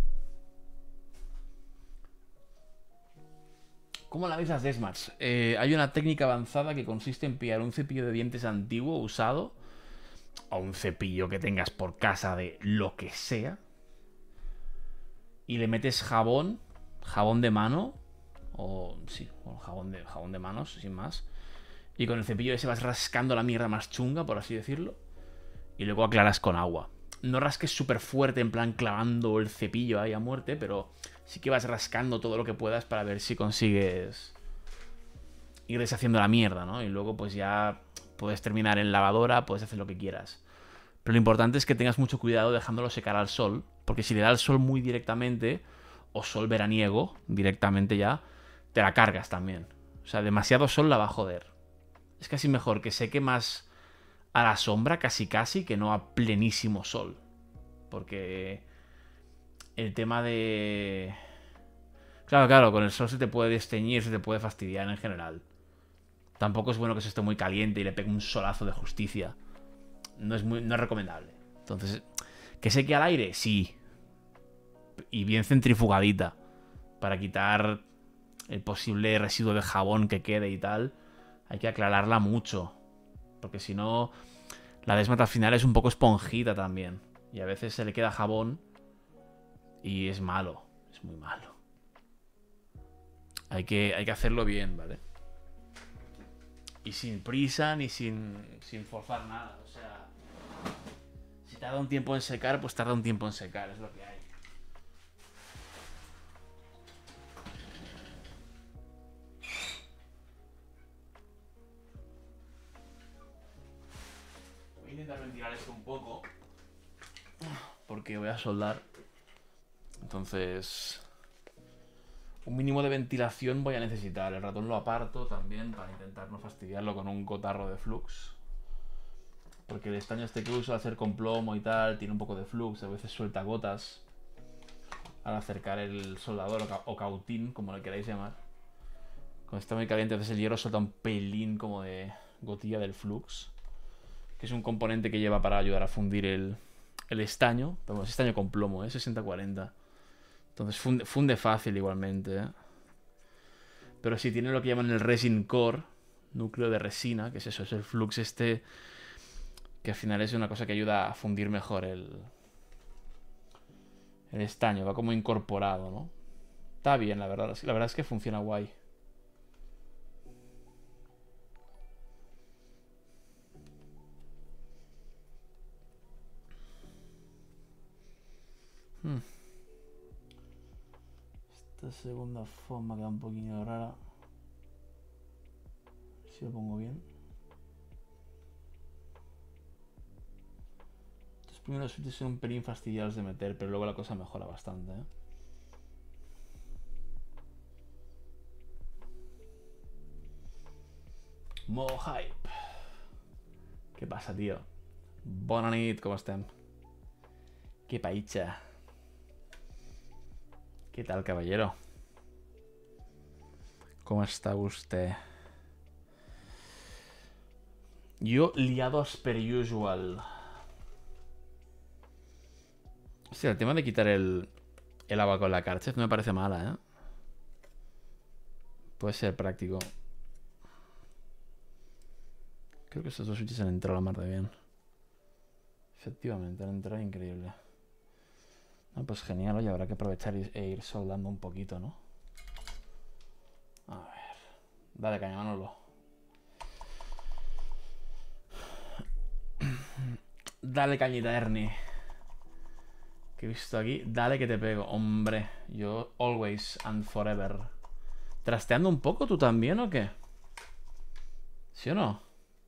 Speaker 1: ¿Cómo la veis las Desmarts? Eh, hay una técnica avanzada que consiste en pillar un cepillo de dientes antiguo, usado, o un cepillo que tengas por casa de lo que sea, y le metes jabón, jabón de mano, o sí, o jabón de, jabón de manos, sin más, y con el cepillo ese vas rascando la mierda más chunga, por así decirlo, y luego aclaras con agua. No rasques súper fuerte, en plan clavando el cepillo ahí a muerte, pero sí que vas rascando todo lo que puedas para ver si consigues ir deshaciendo la mierda, ¿no? Y luego pues ya puedes terminar en lavadora, puedes hacer lo que quieras. Pero lo importante es que tengas mucho cuidado dejándolo secar al sol, porque si le da el sol muy directamente, o sol veraniego directamente ya, te la cargas también. O sea, demasiado sol la va a joder. Es casi mejor que seque más a la sombra, casi casi, que no a plenísimo sol. Porque el tema de... Claro, claro, con el sol se te puede desteñir, se te puede fastidiar en general. Tampoco es bueno que se esté muy caliente y le pegue un solazo de justicia. No es, muy, no es recomendable. Entonces, ¿que seque al aire? Sí. Y bien centrifugadita. Para quitar el posible residuo de jabón que quede y tal. Hay que aclararla mucho. Porque si no, la Desmat al final es un poco esponjita también. Y a veces se le queda jabón y es malo. Es muy malo. Hay que, hay que hacerlo bien, ¿vale? Y sin prisa ni sin, sin forzar nada. O sea, si tarda un tiempo en secar, pues tarda un tiempo en secar. Es lo que hay. Voy a intentar ventilar esto un poco. Porque voy a soldar. Entonces... un mínimo de ventilación voy a necesitar. El ratón lo aparto también para intentar no fastidiarlo con un cotarro de flux. Porque el estaño este que uso al hacer con plomo y tal tiene un poco de flux. A veces suelta gotas al acercar el soldador o, ca o cautín, como le queráis llamar. Cuando está muy caliente a veces el hierro suelta un pelín como de gotilla del flux. Que es un componente que lleva para ayudar a fundir el, el estaño. Pero bueno, es estaño con plomo, ¿eh? sesenta cuarenta. Entonces funde, funde fácil igualmente, ¿eh? Pero sí tiene lo que llaman el resin core, núcleo de resina, que es eso, es el flux este, que al final es una cosa que ayuda a fundir mejor el, el estaño, va como incorporado, ¿no? Está bien, la verdad, la verdad es que funciona guay. Hmm. Esta segunda forma queda un poquito rara. A ver si lo pongo bien. Los primeros switches son un pelín fastidiados de meter, pero luego la cosa mejora bastante, ¿eh? Modo hype. ¿Qué pasa, tío? Bona nit, ¿cómo están? ¿Qué paicha? ¿Qué tal, caballero? ¿Cómo está usted? Yo liados per usual. O sea, el tema de quitar el, el agua con la Karcher no me parece mala, ¿eh? Puede ser práctico. Creo que estos dos switches han entrado a la mar de bien. Efectivamente, han entrado increíble. Ah, pues genial, oye, habrá que aprovechar e ir soldando un poquito, ¿no? A ver. Dale, caña, Manolo. Dale, cañita, Ernie. Que he visto aquí. Dale que te pego. Hombre, yo always and forever. ¿Trasteando un poco tú también o qué? ¿Sí o no?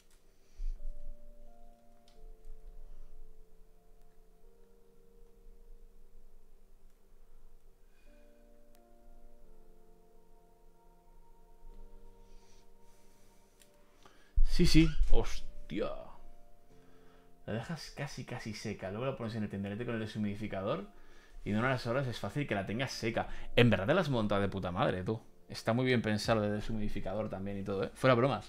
Speaker 1: Sí, sí. Hostia. La dejas casi, casi seca. Luego la pones en el tenderete con el deshumidificador. Y en unas horas es fácil que la tengas seca. En verdad te la has montado de puta madre, tú. Está muy bien pensado el deshumidificador también y todo, ¿eh? Fuera bromas.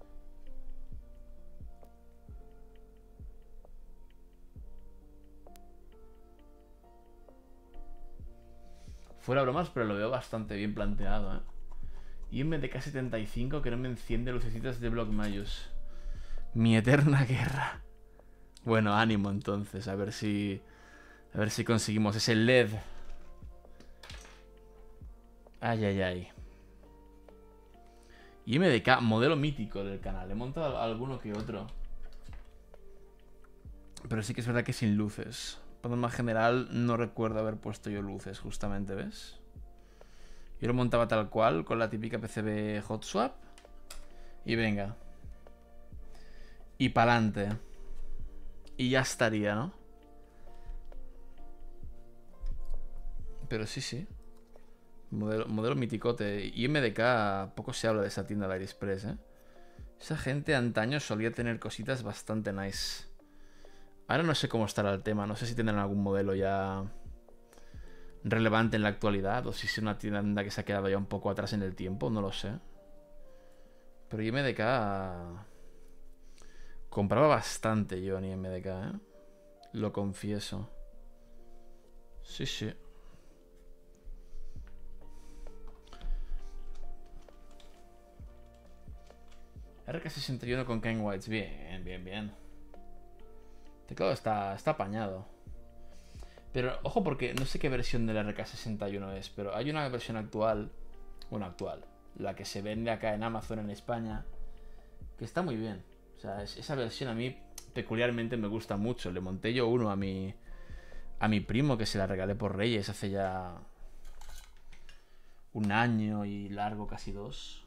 Speaker 1: Fuera bromas, pero lo veo bastante bien planteado, ¿eh? Y M D K setenta y cinco que no me enciende lucecitas de Blockmayus. Mi eterna guerra. Bueno, ánimo entonces, a ver si... A ver si conseguimos ese L E D. Ay, ay, ay. Y M D K, modelo mítico del canal. He montado alguno que otro. Pero sí que es verdad que sin luces. Por norma general, no recuerdo haber puesto yo luces, justamente, ¿ves? Yo lo montaba tal cual, con la típica P C B hot swap. Y venga. Y pa'lante. Y ya estaría, ¿no? Pero sí, sí. Modelo, modelo miticote. Y M D K, poco se habla de esa tienda de AliExpress, ¿eh? Esa gente antaño solía tener cositas bastante nice. Ahora no sé cómo estará el tema. No sé si tendrán algún modelo ya relevante en la actualidad. O si es una tienda que se ha quedado ya un poco atrás en el tiempo. No lo sé. Pero M D K... Compraba bastante yo en I M D K, ¿eh? Lo confieso. Sí, sí. R K sesenta y uno con Ken Whites. Bien, bien, bien. El teclado está, está apañado. Pero, ojo, porque no sé qué versión del R K sesenta y uno es, pero hay una versión actual. Bueno, actual. La que se vende acá en Amazon en España. Que está muy bien. O sea, es, esa versión a mí peculiarmente me gusta mucho. Le monté yo uno a mi, a mi primo que se la regalé por Reyes hace ya un año y largo, casi dos.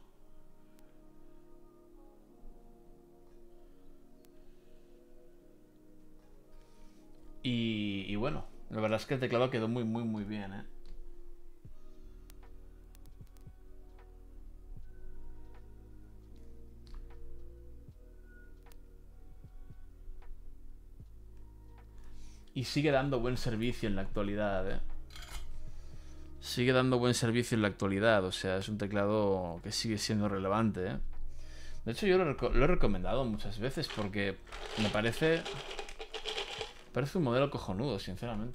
Speaker 1: Y, y bueno, la verdad es que el teclado quedó muy, muy, muy bien, ¿eh? Y sigue dando buen servicio en la actualidad, ¿eh? Sigue dando buen servicio en la actualidad. O sea, es un teclado que sigue siendo relevante, ¿eh? De hecho, yo lo, lo he recomendado muchas veces porque me parece... Parece un modelo cojonudo, sinceramente.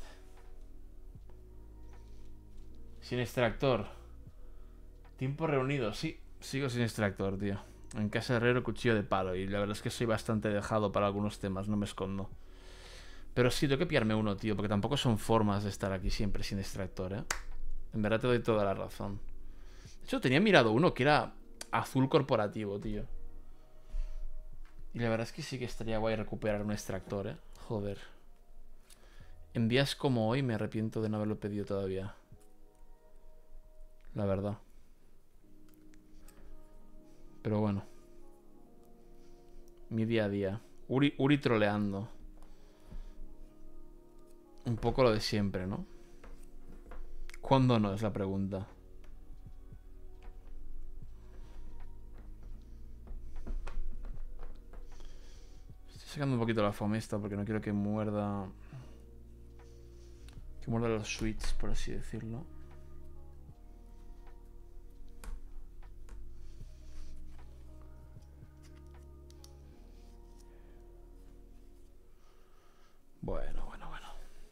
Speaker 1: Sin extractor. Tiempo reunido. Sí, sigo sin extractor, tío. En casa de herrero, cuchillo de palo. Y la verdad es que soy bastante dejado para algunos temas, no me escondo. Pero sí, tengo que pillarme uno, tío, porque tampoco son formas de estar aquí siempre sin extractor, ¿eh? En verdad te doy toda la razón. De hecho, tenía mirado uno que era azul corporativo, tío. Y la verdad es que sí que estaría guay recuperar un extractor, ¿eh? Joder. En días como hoy me arrepiento de no haberlo pedido todavía. La verdad. Pero bueno. Mi día a día. Uri, Uri troleando. Un poco lo de siempre, ¿no? ¿Cuándo no? Es la pregunta. Estoy sacando un poquito la fome esta porque no quiero que muerda... Que muerda los switches, por así decirlo. Bueno, bueno, bueno.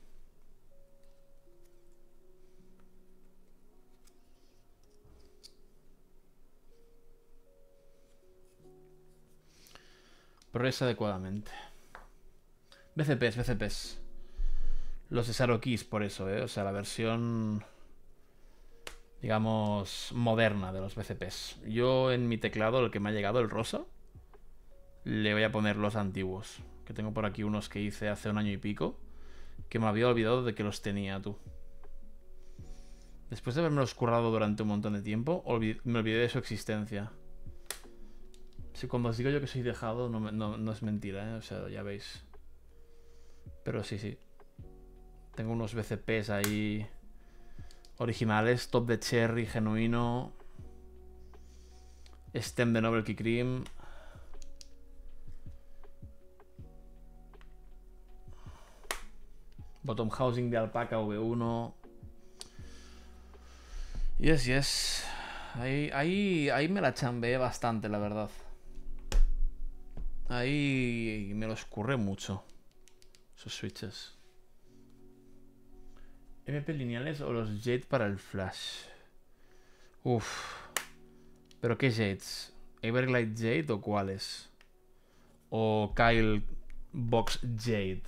Speaker 1: Progresa adecuadamente. B C Ps, B C Ps. Los de Saro Keys, por eso, ¿eh? O sea, la versión... digamos, moderna de los B C Ps. Yo en mi teclado, el que me ha llegado, el rosa, le voy a poner los antiguos. Que tengo por aquí unos que hice hace un año y pico. Que me había olvidado de que los tenía, tú. Después de haberme los currado durante un montón de tiempo, olvid me olvidé de su existencia. Si cuando os digo yo que soy dejado, no, no, no es mentira, ¿eh? O sea, ya veis. Pero sí, sí. Tengo unos B C Ps ahí originales. Top de Cherry, genuino. Stem de Noble Key Cream. Bottom Housing de Alpaca V uno. Yes, yes. Ahí, ahí, ahí me la chambeé bastante, la verdad. Ahí me los curré mucho. Esos switches. M P lineales o los Jade para el flash. Uf. ¿Pero qué Jades? ¿Everglide Jade o cuáles? ¿O Kyle Box Jade?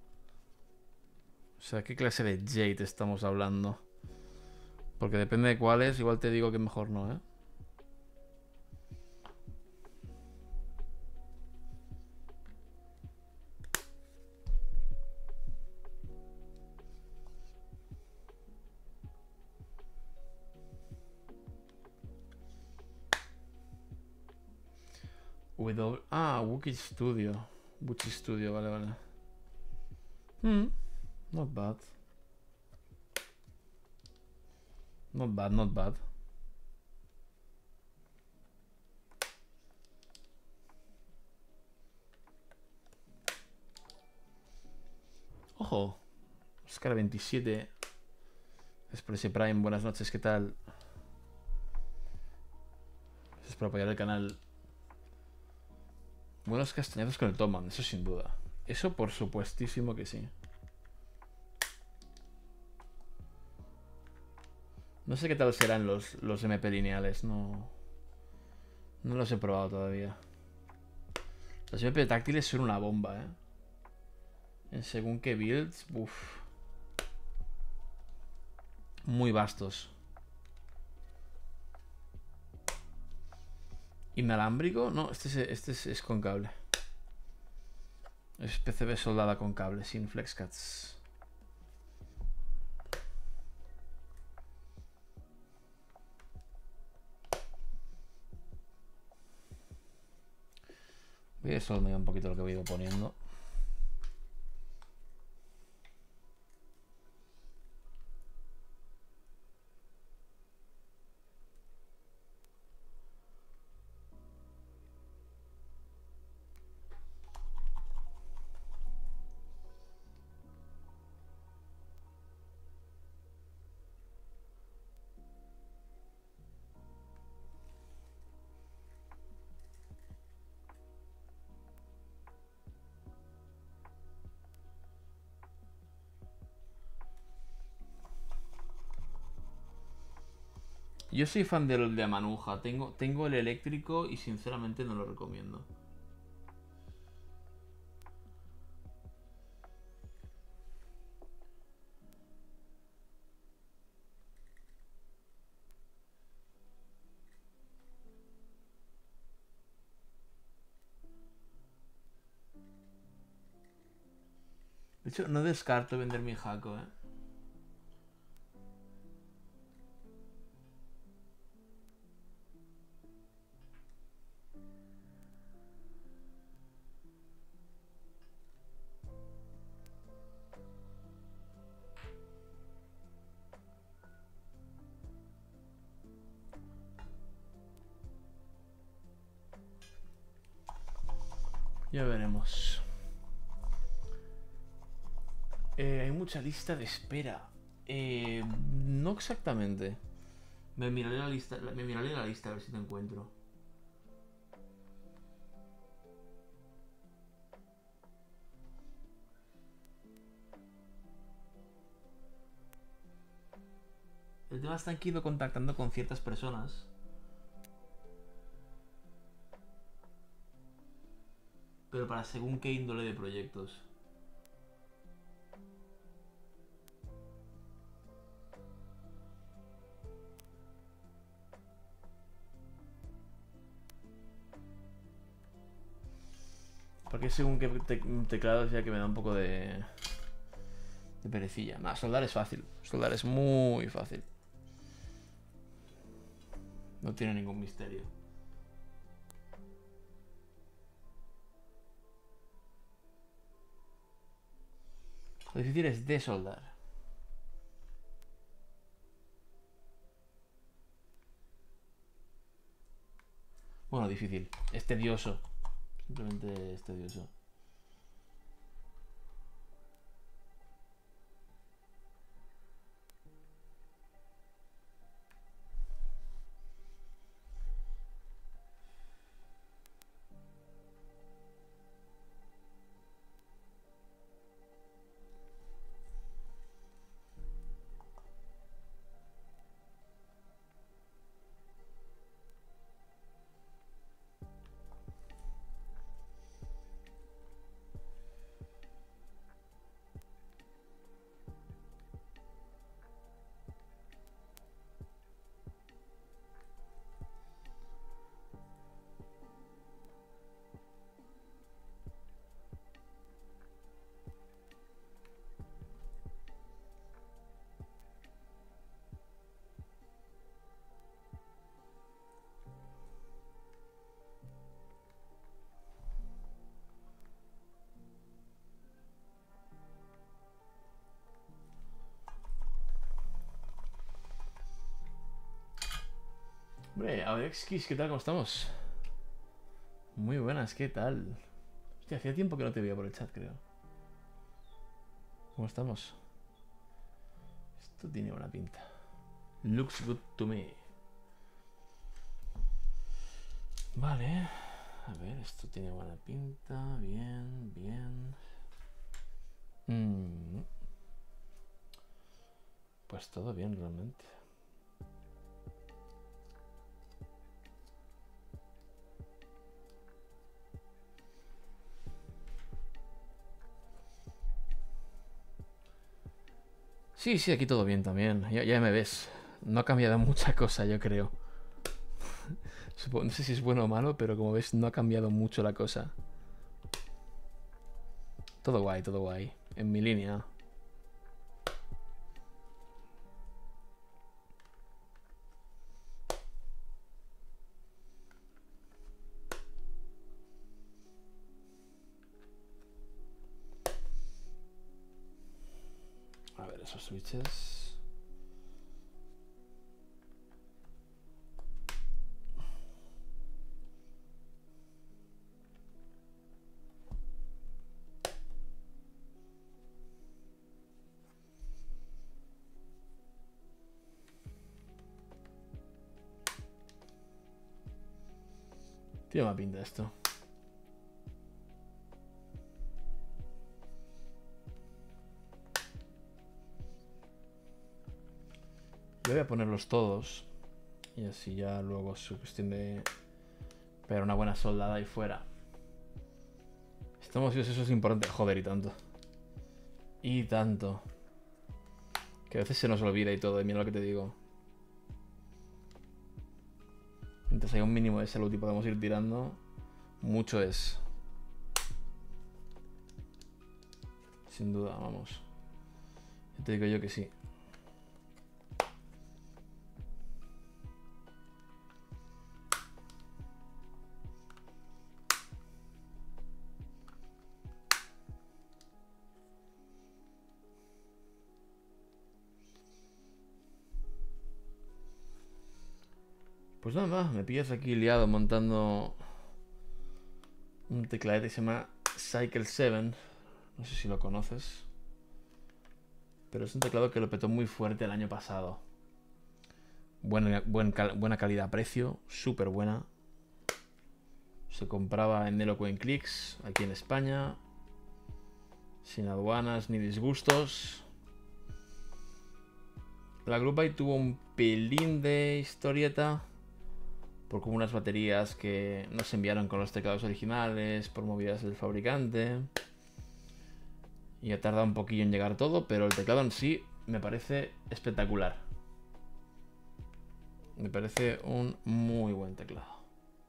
Speaker 1: O sea, ¿qué clase de Jade estamos hablando? Porque depende de cuáles, igual te digo que mejor no, ¿eh? W ah, Wookiee Studio. Wookiee Studio, vale, vale. Hmm, not bad. Not bad, not bad. Ojo. Oscar veintisiete. Express Prime, buenas noches, ¿qué tal? Gracias por apoyar el canal. Buenos castañazos con el Toman, eso sin duda. Eso por supuestísimo que sí. No sé qué tal serán los, los M P lineales, no... No los he probado todavía. Los M P táctiles son una bomba, eh. En según qué builds, uff. Muy vastos. ¿Inalámbrico? No, este es, este es, es con cable. Es P C B soldada con cable, sin FlexCats. Voy a soldear un poquito lo que voy a ir poniendo. Yo soy fan del de Manuja. Tengo, tengo el eléctrico y sinceramente no lo recomiendo. De hecho, no descarto vender mi Jaco, eh. Ya veremos. Eh, hay mucha lista de espera. Eh, no exactamente. Me miraré la lista, me miraré la lista a ver si te encuentro. El tema está que he ido contactando con ciertas personas. Pero para según qué índole de proyectos. Porque según qué te teclados ya que me da un poco de... De perecilla. Nah, soldar es fácil. Soldar es muy fácil. No tiene ningún misterio. Lo difícil es desoldar. Bueno, difícil. Es tedioso. Simplemente es tedioso. Hombre, Alexis, ¿qué tal? ¿Cómo estamos? Muy buenas, ¿qué tal? Hostia, hacía tiempo que no te veía por el chat, creo. ¿Cómo estamos? Esto tiene buena pinta. Looks good to me. Vale. A ver, esto tiene buena pinta. Bien, bien. Mm. Pues todo bien, realmente. Sí, sí, aquí todo bien también. Ya, ya me ves. No ha cambiado mucha cosa, yo creo. No sé si es bueno o malo, pero como ves, no ha cambiado mucho la cosa. Todo guay, todo guay. En mi línea. A ver, esos switches. Tiene más pinta esto. Yo voy a ponerlos todos. Y así ya luego es cuestión de pegar una buena soldada ahí fuera. Estamos vivos, eso es importante. Joder, y tanto. Y tanto. Que a veces se nos olvida y todo. Y mira lo que te digo. Mientras haya un mínimo de salud y podemos ir tirando, mucho es. Sin duda, vamos. Ya te digo yo que sí. Pues nada más, me pillas aquí liado montando un tecladete que se llama Cycle siete. No sé si lo conoces. Pero es un teclado que lo petó muy fuerte el año pasado. Buena, buen cal, buena calidad-precio, súper buena. Se compraba en Eloquent Clicks, aquí en España. Sin aduanas ni disgustos. La Grupay tuvo un pelín de historieta. Por como unas baterías que no se enviaron con los teclados originales, por movidas del fabricante. Y ha tardado un poquillo en llegar todo, pero el teclado en sí me parece espectacular. Me parece un muy buen teclado.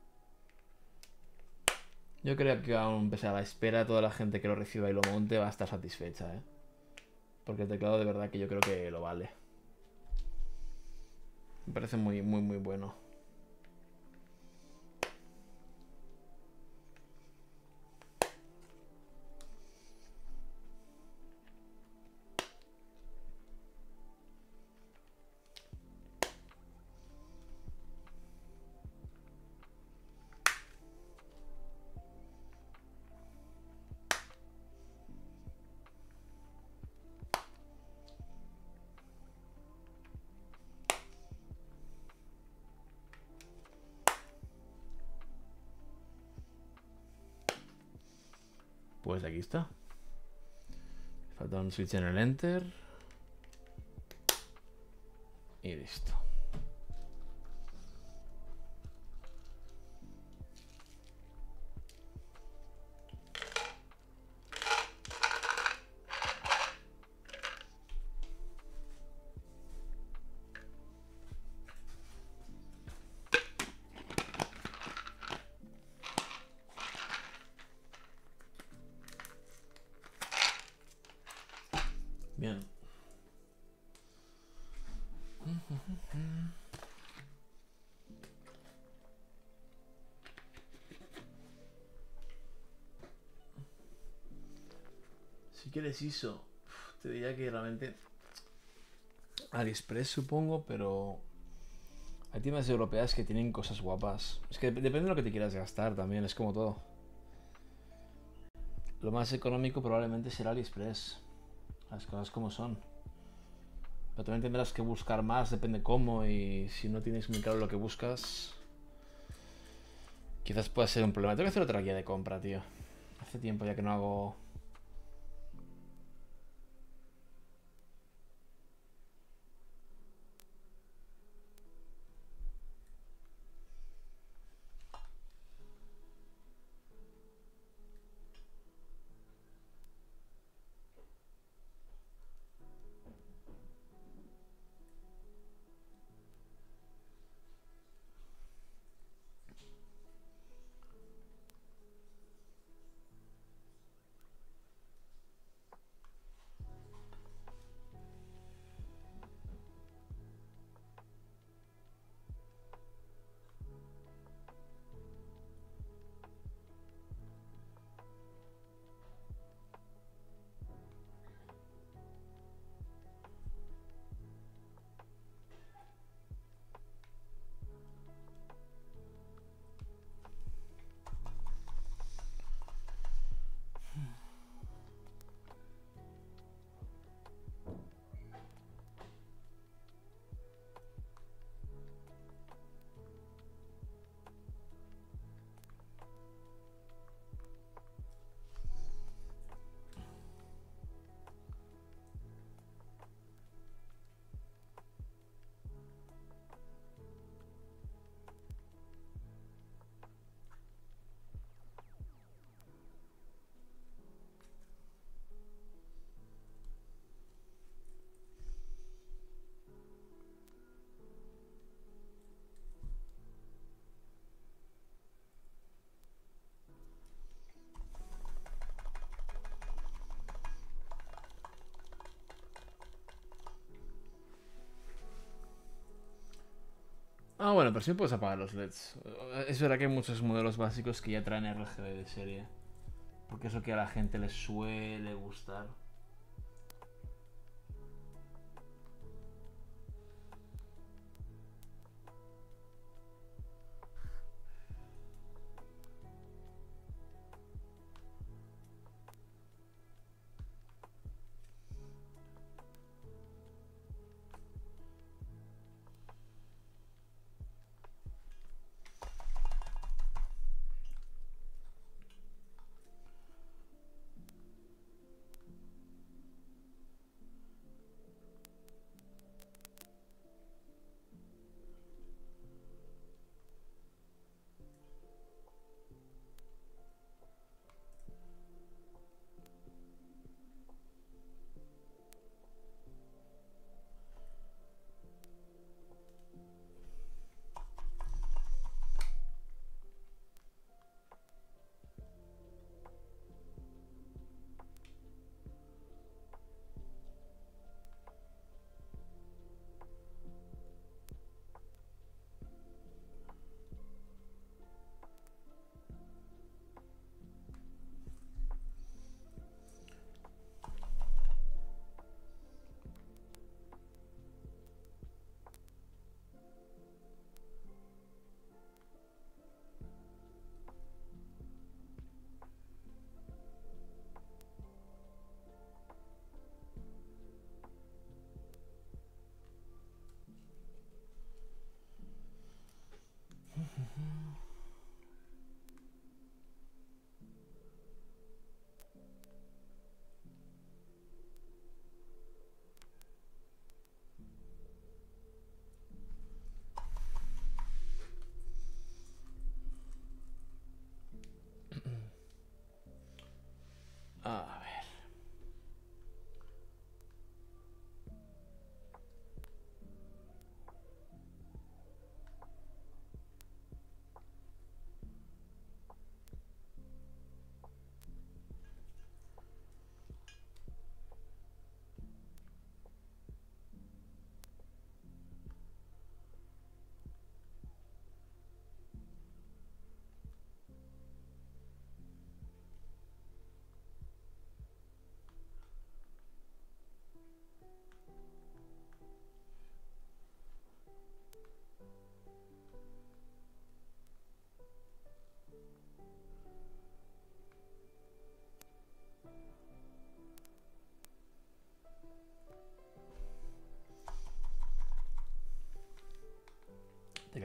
Speaker 1: Yo creo que aún pese a la espera, toda la gente que lo reciba y lo monte va a estar satisfecha, ¿eh? Porque el teclado de verdad que yo creo que lo vale. Me parece muy, muy, muy bueno. Pues aquí está. Falta un switch en el Enter. Y listo. Bien. Si quieres ISO, te diría que realmente AliExpress supongo, pero Hay tiendas europeas que tienen cosas guapas. Es que depende de lo que te quieras gastar también, es como todo. Lo más económico probablemente será AliExpress. Las cosas como son. Pero también tendrás que buscar más, depende cómo. Y si no tienes muy claro lo que buscas, quizás pueda ser un problema. Tengo que hacer otra guía de compra, tío. Hace tiempo ya que no hago... Ah, bueno, pero sí puedes apagar los L E Ds. Es verdad que hay muchos modelos básicos que ya traen R G B de serie. Porque es lo que a la gente le suele gustar. A ver.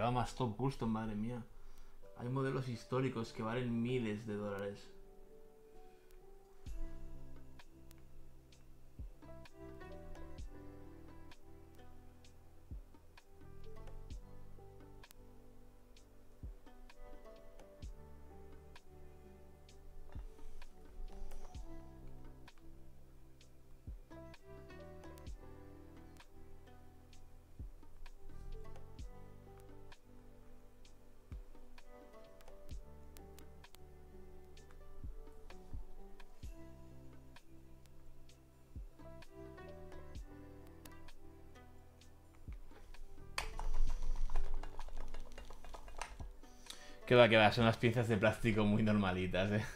Speaker 1: teclado más top custom, madre mía. Hay modelos históricos que valen miles de dólares. Que va, que va, son unas piezas de plástico muy normalitas, eh.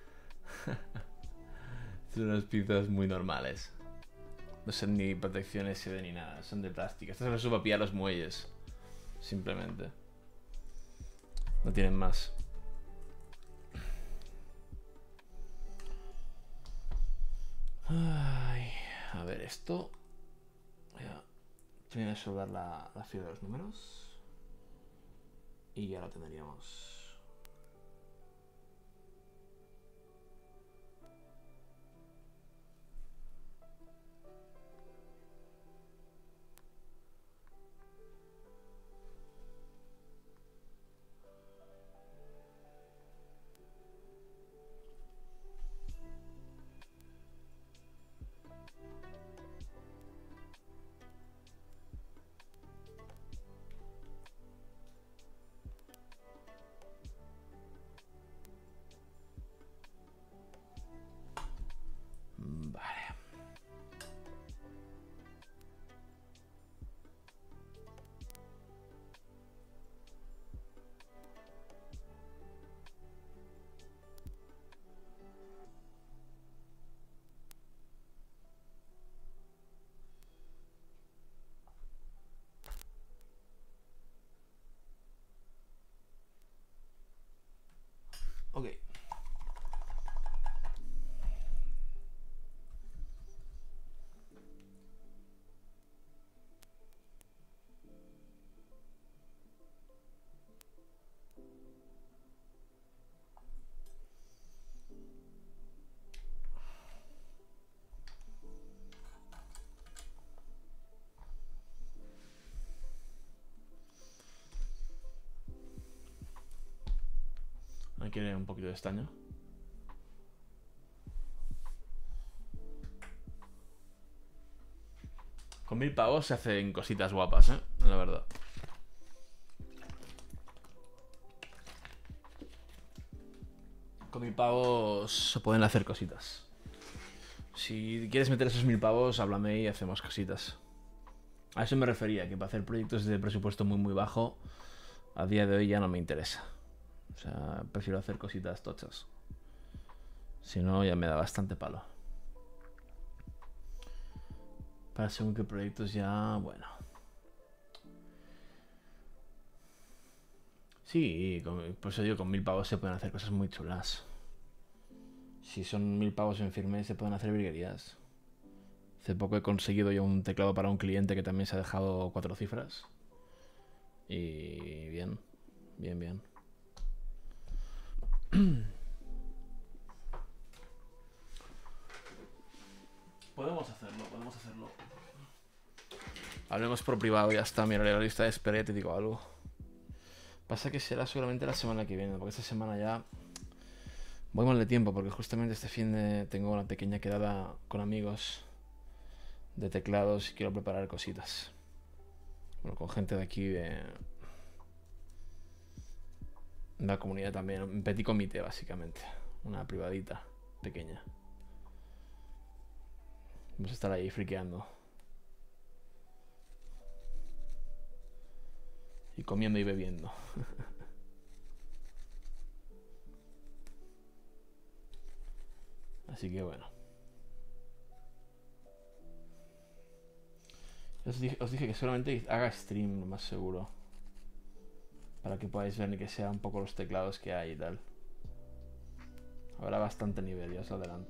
Speaker 1: Son unas piezas muy normales. No son ni protección S D ni nada, son de plástico. Estas se las supo a pillar los muelles. Simplemente. No tienen más. Ay, a ver, esto. Voy a primero resolver la, la fila de los números. Y ya lo tendríamos. Vale. Ok. Hay que un poquito de estaño. Con mil pavos se hacen cositas guapas, ¿eh? La verdad. Con mil pavos se pueden hacer cositas. Si quieres meter esos mil pavos, háblame y hacemos cositas. A eso me refería, que para hacer proyectos de presupuesto muy muy bajo, a día de hoy ya no me interesa. O sea, prefiero hacer cositas tochas. Si no, ya me da bastante palo. Para según qué proyectos ya, bueno. Sí, con, por eso digo, con mil pavos se pueden hacer cosas muy chulas. Si son mil pavos en firme, se pueden hacer virguerías. Hace poco he conseguido yo un teclado para un cliente que también se ha dejado cuatro cifras. Y bien, bien, bien. Podemos hacerlo, podemos hacerlo. Hablemos por privado, ya está. Mira, la lista de espera y te digo algo. Pasa que será seguramente la semana que viene, porque esta semana ya voy mal de tiempo, porque justamente este fin de tengo una pequeña quedada con amigos de teclados y quiero preparar cositas. Bueno, con gente de aquí de la comunidad también, un petit comité básicamente, una privadita pequeña. Vamos a estar ahí friqueando y comiendo y bebiendo. Así que bueno. Os dije, os dije que solamente haga stream, lo más seguro. Para que podáis ver ni que sea un poco los teclados que hay y tal. Habrá bastante nivel, ya os lo adelanto.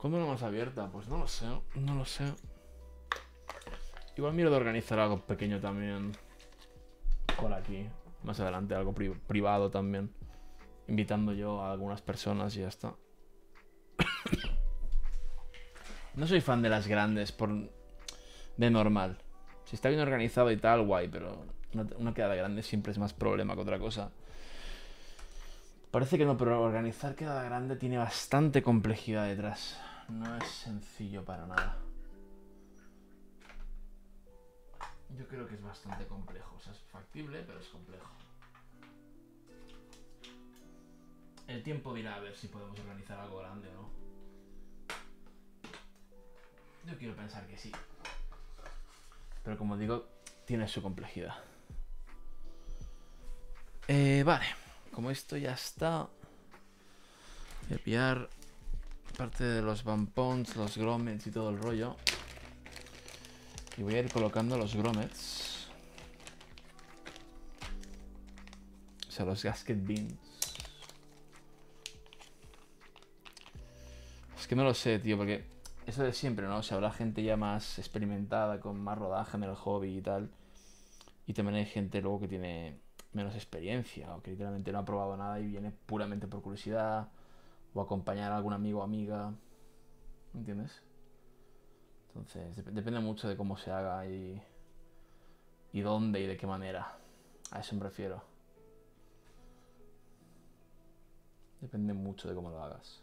Speaker 1: ¿Cuándo la más abierta? Pues no lo sé, no lo sé. Igual miro de organizar algo pequeño también por aquí. Más adelante, algo pri privado también. Invitando yo a algunas personas y ya está. No soy fan de las grandes por... de normal. Si está bien organizado y tal, guay, pero una, una quedada grande siempre es más problema que otra cosa. Parece que no, pero organizar quedada grande tiene bastante complejidad detrás. No es sencillo para nada. Yo creo que es bastante complejo. O sea, es factible, pero es complejo. El tiempo dirá a ver si podemos organizar algo grande o no. Yo quiero pensar que sí. Pero como digo, tiene su complejidad. Eh, vale. Como esto ya está, voy a pillar parte de los vampons, los grommets y todo el rollo. Y voy a ir colocando los grommets. O sea, los gasket beans. Es que no lo sé, tío, porque eso de siempre, ¿no? O sea, habrá gente ya más experimentada, con más rodaje en el hobby y tal. Y también hay gente luego que tiene menos experiencia o que literalmente no ha probado nada y viene puramente por curiosidad o acompañar a algún amigo o amiga. ¿Entiendes? Entonces, dep depende mucho de cómo se haga y, y dónde y de qué manera. A eso me refiero. Depende mucho de cómo lo hagas.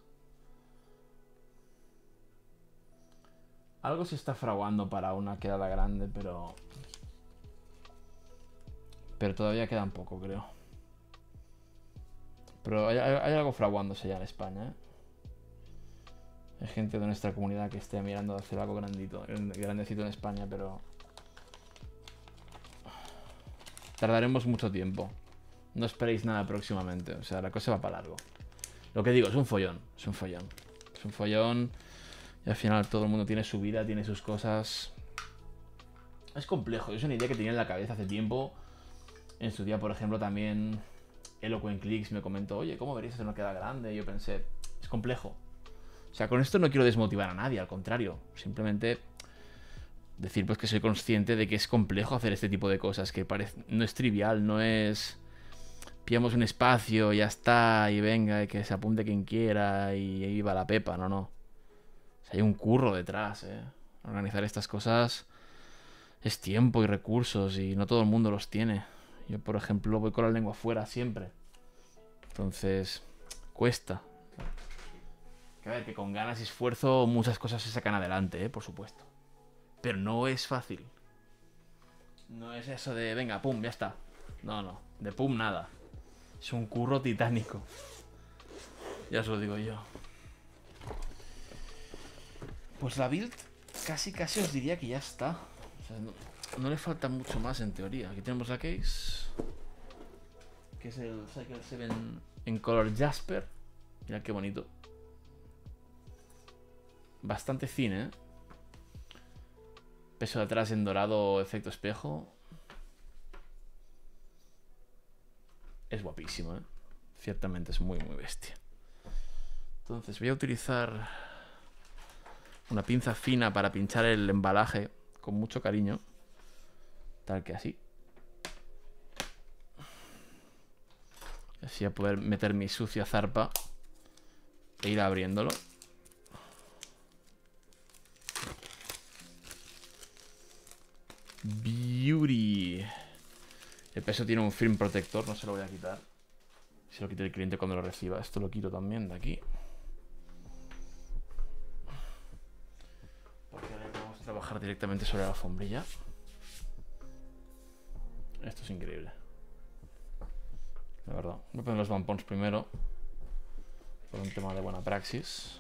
Speaker 1: Algo se está fraguando para una quedada grande, pero... Pero todavía queda un poco, creo. Pero hay, hay, hay algo fraguándose ya en España, ¿eh? Hay gente de nuestra comunidad que esté mirando a hacer algo grandito, grandecito en España, pero... Tardaremos mucho tiempo. No esperéis nada próximamente. O sea, la cosa va para largo. Lo que digo, es un follón. Es un follón. Es un follón. Y al final todo el mundo tiene su vida, tiene sus cosas. Es complejo. Es una idea que tenía en la cabeza hace tiempo. En su día, por ejemplo, también Eloquent Clicks me comentó, oye, ¿cómo verías hacer una queda grande? Y yo pensé, es complejo. O sea, con esto no quiero desmotivar a nadie, al contrario. Simplemente decir pues que soy consciente de que es complejo hacer este tipo de cosas, que parece, no es trivial, no es... Pillamos un espacio, ya está, y venga, y que se apunte quien quiera, y ahí va la pepa, no, no. O sea, hay un curro detrás, ¿eh? Organizar estas cosas es tiempo y recursos, y no todo el mundo los tiene. Yo, por ejemplo, voy con la lengua afuera siempre. Entonces, cuesta. Que a ver, que con ganas y esfuerzo muchas cosas se sacan adelante, ¿eh? Por supuesto. Pero no es fácil. No es eso de, venga, pum, ya está. No, no, de pum nada. Es un curro titánico. Ya os lo digo yo. Pues la build casi casi os diría que ya está. O sea, no, no le falta mucho más en teoría. Aquí tenemos la case, que es el Cycle siete en color Jasper. Mirad qué bonito. Bastante cine, ¿eh? Peso de atrás en dorado, efecto espejo. Es guapísimo, ¿eh? Ciertamente es muy, muy bestia. Entonces voy a utilizar una pinza fina para pinchar el embalaje con mucho cariño. Tal que así. Así a poder meter mi sucia zarpa e ir abriéndolo. Beauty. El peso tiene un film protector, no se lo voy a quitar. Se lo quita el cliente cuando lo reciba. Esto lo quito también de aquí. Porque ahora podemos trabajar directamente sobre la alfombrilla. Esto es increíble. La verdad. Voy a poner los vampons primero. Por un tema de buena praxis.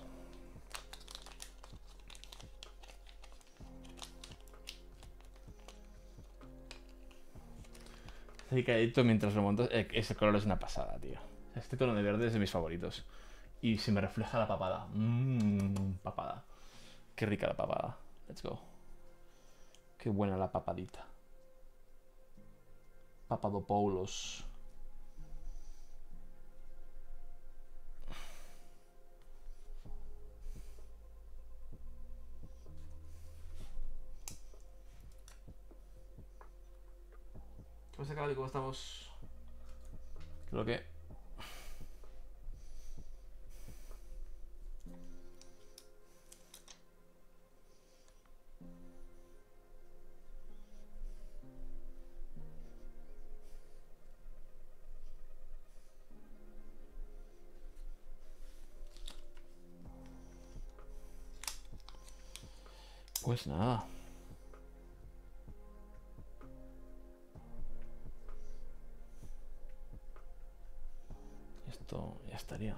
Speaker 1: Delicadito mientras lo monto. Ese color es una pasada, tío. Este tono de verde es de mis favoritos. Y se me refleja la papada. Mmm, papada. Qué rica la papada. Let's go. Qué buena la papadita. Papadopoulos. ¿Cómo está, Calabi? ¿Cómo estamos? Creo que... Pues nada. Esto ya estaría.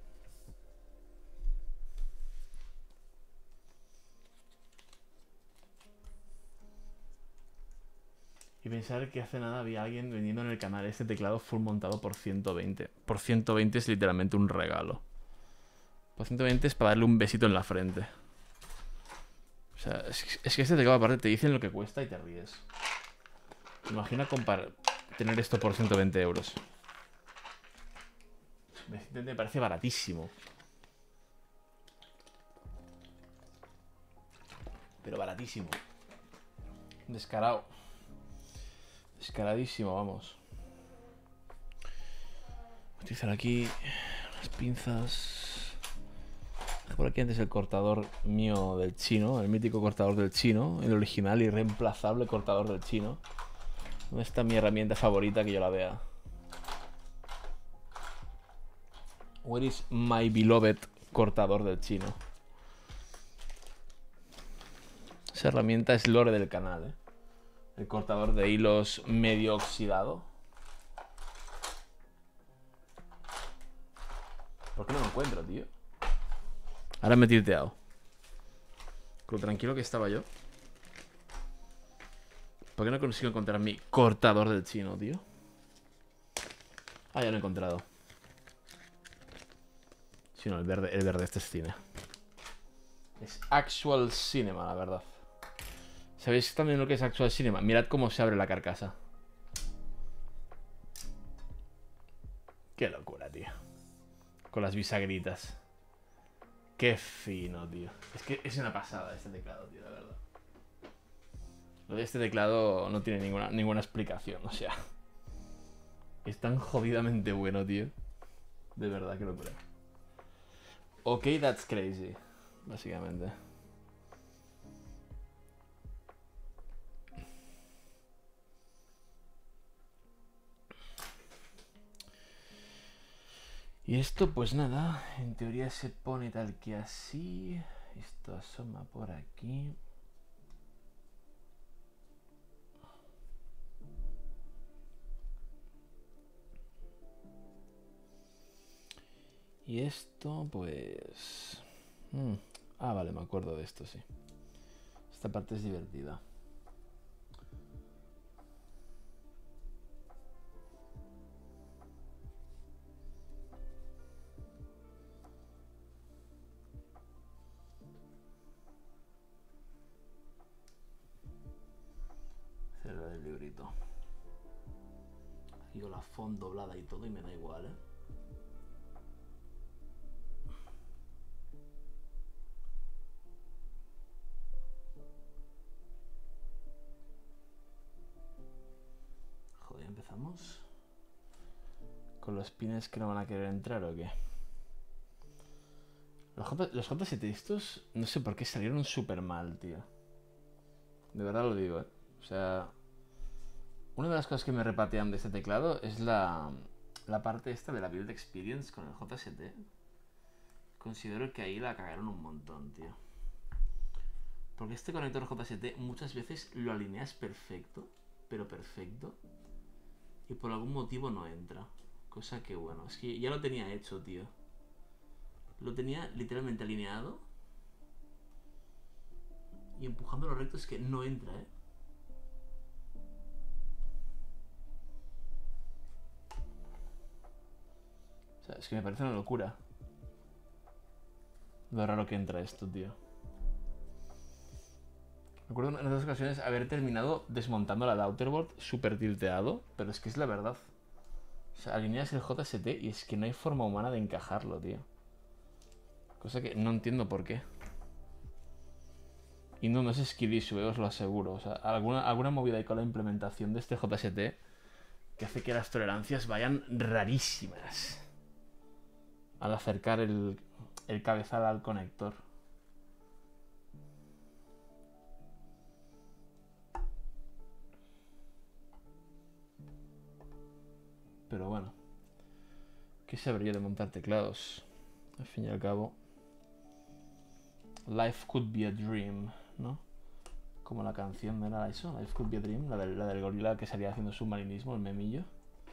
Speaker 1: Y pensar que hace nada había alguien vendiendo en el canal este teclado full montado por ciento veinte. Por ciento veinte es literalmente un regalo. Por ciento veinte es para darle un besito en la frente. O sea, es, es que este teclado aparte te dicen lo que cuesta y te ríes. Imagina comparar tener esto por ciento veinte euros. Me, me parece baratísimo. Pero baratísimo. Descarado. Descaradísimo, vamos. Voy a utilizar aquí las pinzas. Por aquí antes el cortador mío del chino, el mítico cortador del chino, el original y reemplazable cortador del chino. ¿Dónde está mi herramienta favorita que yo la vea? Where is my beloved cortador del chino? Esa herramienta es lore del canal, ¿eh? El cortador de hilos medio oxidado. ¿Por qué no lo encuentro, tío? Ahora me he tilteado. Con lo tranquilo que estaba yo. ¿Por qué no consigo encontrar mi cortador del chino, tío? Ah, ya lo he encontrado. Sí, no, el verde, el verde este es cine. Es actual cinema, la verdad. ¿Sabéis también lo que es actual cinema? Mirad cómo se abre la carcasa. Qué locura, tío. Con las bisagritas. Qué fino, tío. Es que es una pasada este teclado, tío, la verdad. Lo de este teclado no tiene ninguna, ninguna explicación, o sea. Es tan jodidamente bueno, tío. De verdad, qué locura. Ok, that's crazy. Básicamente. Y esto, pues nada, en teoría se pone tal que así. Esto asoma por aquí. Y esto, pues... Mm. Ah, vale, me acuerdo de esto, sí. Esta parte es divertida. Cerrar el librito. Aquí con la font doblada y todo y me da igual, ¿eh? Joder, empezamos. ¿Con los pines que no van a querer entrar o qué? Los, J, los J siete estos, no sé por qué salieron súper mal, tío. De verdad lo digo, ¿eh? O sea... Una de las cosas que me repatean de este teclado es la, la parte esta de la Build Experience con el J S T. Considero que ahí la cagaron un montón, tío. Porque este conector J S T muchas veces lo alineas perfecto, pero perfecto, y por algún motivo no entra. Cosa que, bueno, es que ya lo tenía hecho, tío. Lo tenía literalmente alineado. Y empujando los rectos es que no entra, ¿eh? O sea, es que me parece una locura lo raro que entra esto, tío. Recuerdo en otras ocasiones haber terminado desmontando la Daughterboard súper tilteado, pero es que es la verdad. O sea, alineas el J S T y es que no hay forma humana de encajarlo, tío. Cosa que no entiendo por qué. Y no, no es skill issue, os lo aseguro. O sea, alguna, alguna movida hay con la implementación de este J S T que hace que las tolerancias vayan rarísimas al acercar el, el cabezal al conector. Pero bueno, ¿qué sabré yo de montar teclados? Al fin y al cabo, Life could be a dream, ¿no? Como la canción, ¿no era eso? Life could be a dream, la del, la del gorila que salía haciendo submarinismo, el memillo.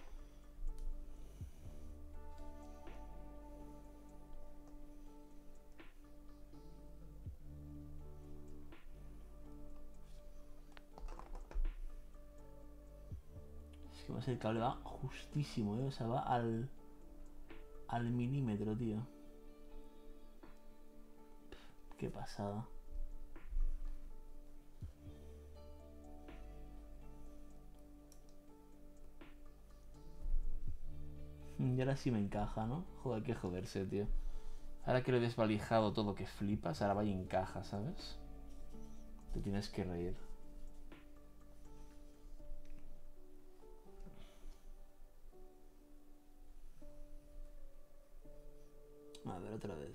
Speaker 1: Es que más el cable va justísimo, ¿eh? O sea, va al... al milímetro, tío. Qué pasada. Y ahora sí me encaja, ¿no? Joder, qué joderse, tío. Ahora que lo he desvalijado todo que flipas, ahora va y encaja, ¿sabes? Te tienes que reír. A ver, otra vez.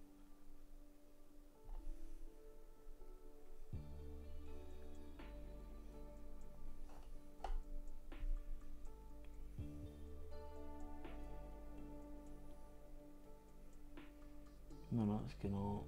Speaker 1: No, no, es que no...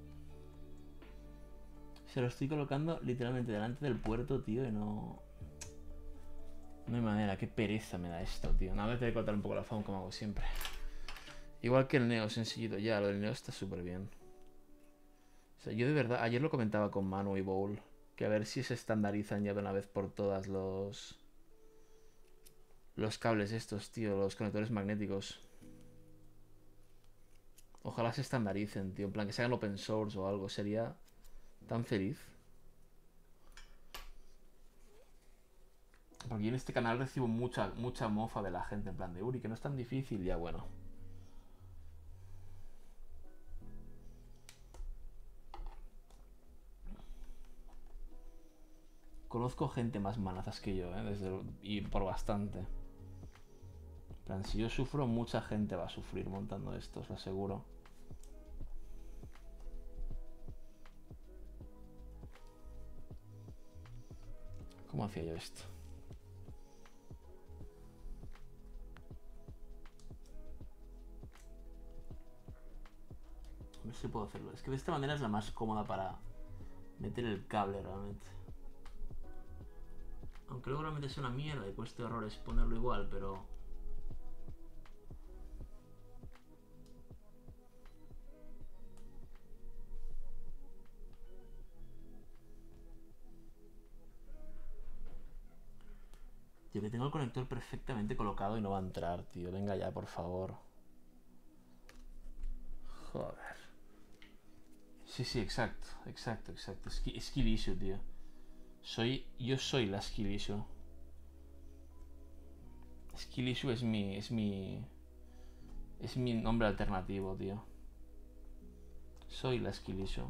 Speaker 1: Se lo estoy colocando literalmente delante del puerto, tío, y no... No hay manera, qué pereza me da esto, tío. Nada, me tengo que cortar un poco la faun como hago siempre. Igual que el Neo, sencillito. Ya, lo del Neo está súper bien. O sea, yo de verdad... Ayer lo comentaba con Manu y Bowl. Que a ver si se estandarizan ya de una vez por todas los... Los cables estos, tío. Los conectores magnéticos. Ojalá se estandaricen, tío. En plan, que se hagan open source o algo. Sería tan feliz. Porque yo en este canal recibo mucha, mucha mofa de la gente. En plan de, Uri, que no es tan difícil. Ya, bueno. Conozco gente más manazas que yo, ¿eh? Desde, y por bastante. En plan, si yo sufro, mucha gente va a sufrir montando esto, os lo aseguro. ¿Cómo hacía yo esto? A ver si puedo hacerlo. Es que de esta manera es la más cómoda para meter el cable realmente. Aunque luego realmente es una mierda y cueste horrores ponerlo igual, pero... Tío, que tengo el conector perfectamente colocado y no va a entrar, tío. Venga ya, por favor. Joder. Sí, sí, exacto, exacto, exacto. Skill, skill issue, tío. Soy... Yo soy la skill issue. Skill issue es mi... Es mi... Es mi nombre alternativo, tío. Soy la skill issue.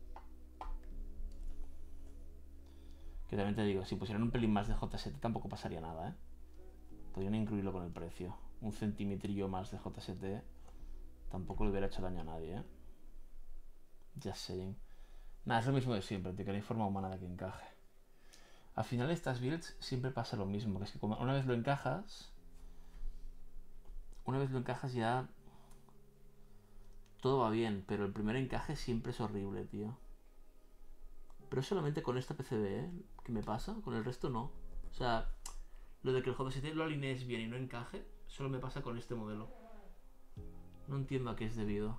Speaker 1: Que también te digo, si pusieran un pelín más de J S T tampoco pasaría nada, ¿eh? Podrían incluirlo con el precio. Un centimetrillo más de J S T tampoco le hubiera hecho daño a nadie, ¿eh? Just saying. Nada, es lo mismo de siempre, tío, que no hay forma humana de que encaje. Al final de estas builds siempre pasa lo mismo, que es que como una vez lo encajas... Una vez lo encajas ya... Todo va bien, pero el primer encaje siempre es horrible, tío. Pero solamente con esta P C B, ¿eh? ¿Qué me pasa? Con el resto no. O sea, lo de que el J S T lo alinees bien y no encaje, solo me pasa con este modelo. No entiendo a qué es debido.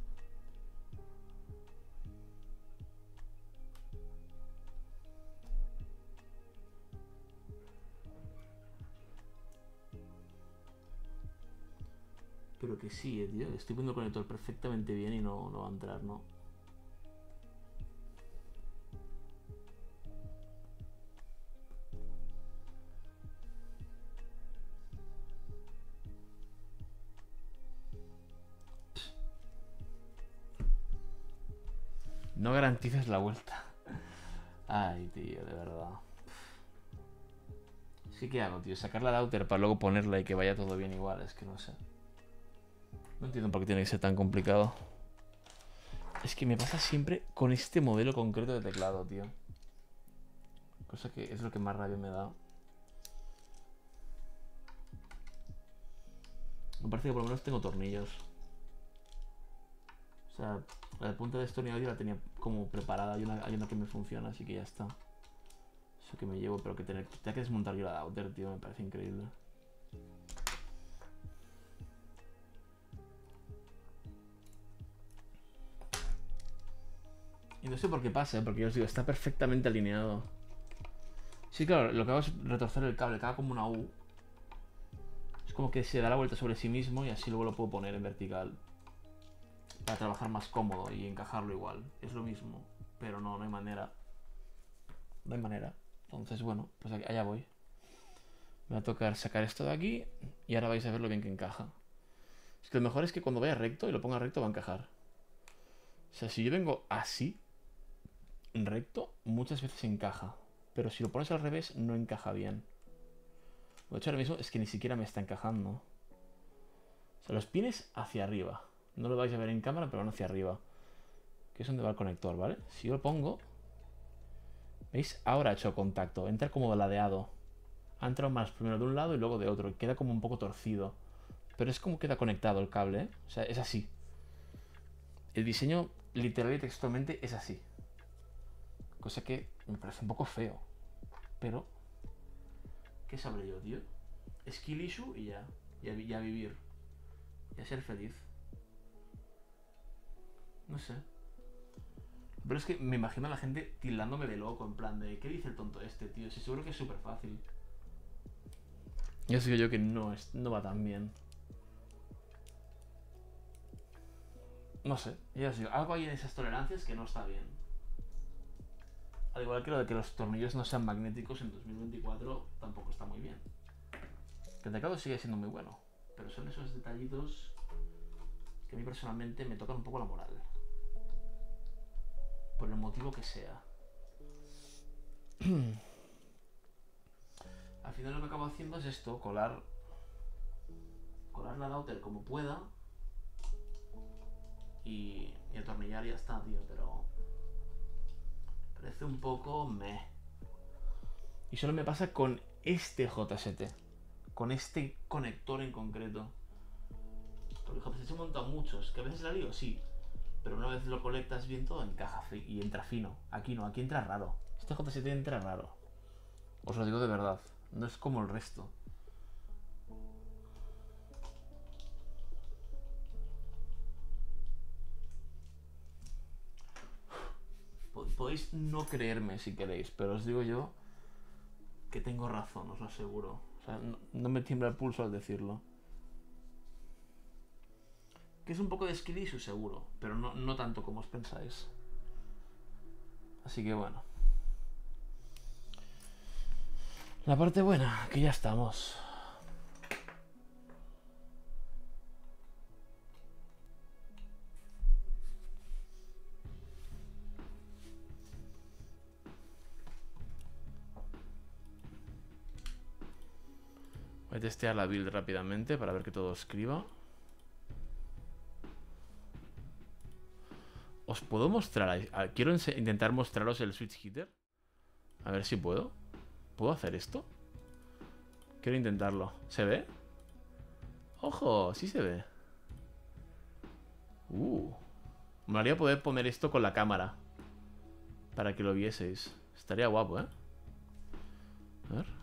Speaker 1: Pero que sí, eh, tío. Estoy poniendo el conector perfectamente bien y no, no va a entrar, ¿no? No garantizas la vuelta. Ay, tío, de verdad. Es Sí, ¿qué hago, tío? Sacar la router para luego ponerla y que vaya todo bien igual. Es que no sé. No entiendo por qué tiene que ser tan complicado. Es que me pasa siempre con este modelo concreto de teclado, tío. Cosa que es lo que más rabia me da. Me parece que por lo menos tengo tornillos. O sea, la punta de destornillador yo la tenía como preparada. Hay una, hay una que me funciona, así que ya está. Eso que me llevo, pero que tener, tenga que desmontar yo la router, tío, me parece increíble. Y no sé por qué pasa, ¿eh? Porque yo os digo, está perfectamente alineado. Sí, claro, lo que hago es retorcer el cable, que haga como una U. Es como que se da la vuelta sobre sí mismo y así luego lo puedo poner en vertical. Para trabajar más cómodo y encajarlo igual. Es lo mismo, pero no, no hay manera. No hay manera. Entonces, bueno, pues allá voy. Me va a tocar sacar esto de aquí y ahora vais a ver lo bien que encaja. Es que lo mejor es que cuando vaya recto y lo ponga recto va a encajar. O sea, si yo vengo así, recto, muchas veces encaja. Pero si lo pones al revés, no encaja bien. Lo hecho ahora mismo es que ni siquiera me está encajando. O sea, los pines hacia arriba. No lo vais a ver en cámara, pero van hacia arriba. Que es donde va el conector, ¿vale? Si yo lo pongo... ¿Veis? Ahora ha hecho contacto. Entra como ladeado. Ha entrado más primero de un lado y luego de otro. Y queda como un poco torcido. Pero es como queda conectado el cable, ¿eh? O sea, es así. El diseño literal y textualmente es así. Cosa que me parece un poco feo. Pero... ¿qué sabré yo, tío? Skill issue y ya. Y a, y a vivir. Y a ser feliz. No sé. Pero es que me imagino a la gente tildándome de loco, en plan de... ¿qué dice el tonto este, tío? Si seguro que es súper fácil. Ya sé yo que no, es, no va tan bien. No sé, ya sé, algo hay en esas tolerancias que no está bien. Al igual que lo de que los tornillos no sean magnéticos en dos mil veinticuatro tampoco está muy bien. Que el teclado sigue siendo muy bueno, pero son esos detallitos que a mí personalmente me tocan un poco la moral. Por el motivo que sea. Al final lo que acabo haciendo es esto, colar colar la router como pueda y, y atornillar y ya está, tío, pero parece un poco meh. Y solo me pasa con este J S T, con este conector en concreto. Porque J S T he montado muchos, que a veces la lío, sí, pero una vez lo conectas bien todo encaja y entra fino. Aquí no, aquí entra raro. Este J S T entra raro. Os lo digo de verdad, no es como el resto. Podéis no creerme si queréis, pero os digo yo que tengo razón, os lo aseguro. O sea, no, no me tiembla el pulso al decirlo. Que es un poco de skill issue seguro, pero no, no tanto como os pensáis. Así que bueno. La parte buena, que ya estamos. Voy a testear la build rápidamente para ver que todo escriba. ¿Os puedo mostrar? Quiero intentar mostraros el switch heater. A ver si puedo. ¿Puedo hacer esto? Quiero intentarlo. ¿Se ve? ¡Ojo! Sí se ve. Uh. Me haría poder poner esto con la cámara para que lo vieseis. Estaría guapo, ¿eh? A ver.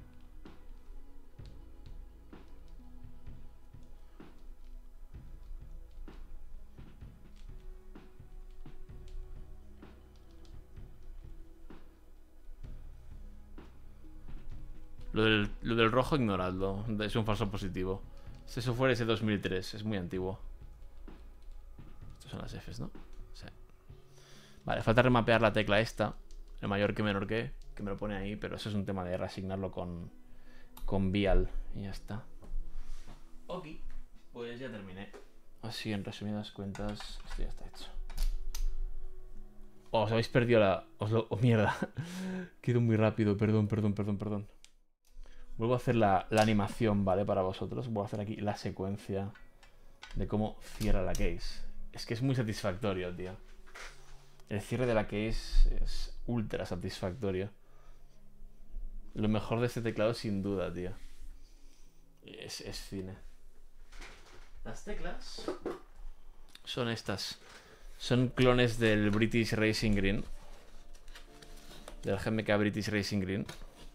Speaker 1: Lo del, lo del rojo, ignoradlo. Es un falso positivo. Si eso fuera ese dos mil tres, es muy antiguo. Estas son las Fs, ¿no? Sí. Vale, falta remapear la tecla esta. El mayor que menor que, que me lo pone ahí, pero eso es un tema de reasignarlo con, con Vial. Y ya está. Ok, pues ya terminé. Así, en resumidas cuentas, esto ya está hecho. Oh, os habéis perdido la... Os lo... Oh, mierda. Quedo muy rápido, perdón, perdón, perdón, perdón. Vuelvo a hacer la, la animación, ¿vale? Para vosotros. Voy a hacer aquí la secuencia de cómo cierra la case. Es que es muy satisfactorio, tío. El cierre de la case es ultra satisfactorio. Lo mejor de este teclado sin duda, tío. Es, es cine. Las teclas son estas. Son clones del British Racing Green. Del G M K British Racing Green.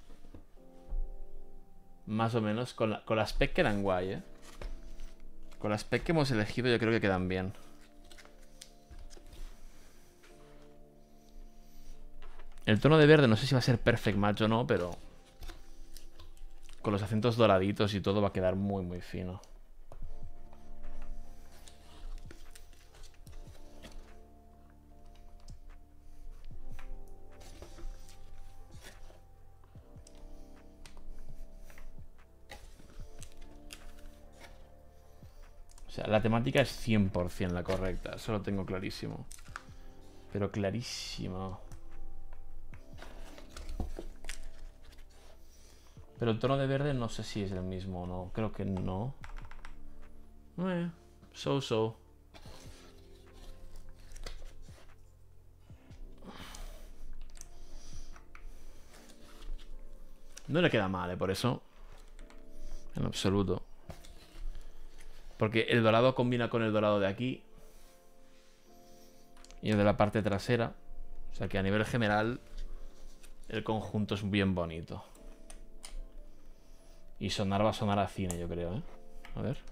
Speaker 1: Más o menos. Con, la, con las spec quedan guay, eh. Con las spec que hemos elegido yo creo que quedan bien. El tono de verde no sé si va a ser perfect match o no, pero con los acentos doraditos y todo va a quedar muy muy fino. O sea, la temática es cien por cien la correcta. Eso lo tengo clarísimo. Pero clarísimo. Pero el tono de verde no sé si es el mismo o no. Creo que no. Eh, so so. No le queda mal, eh, por eso. En absoluto. Porque el dorado combina con el dorado de aquí. Y el de la parte trasera. O sea que a nivel general el conjunto es bien bonito. Y sonar va a sonar a cine, yo creo, ¿eh? A ver.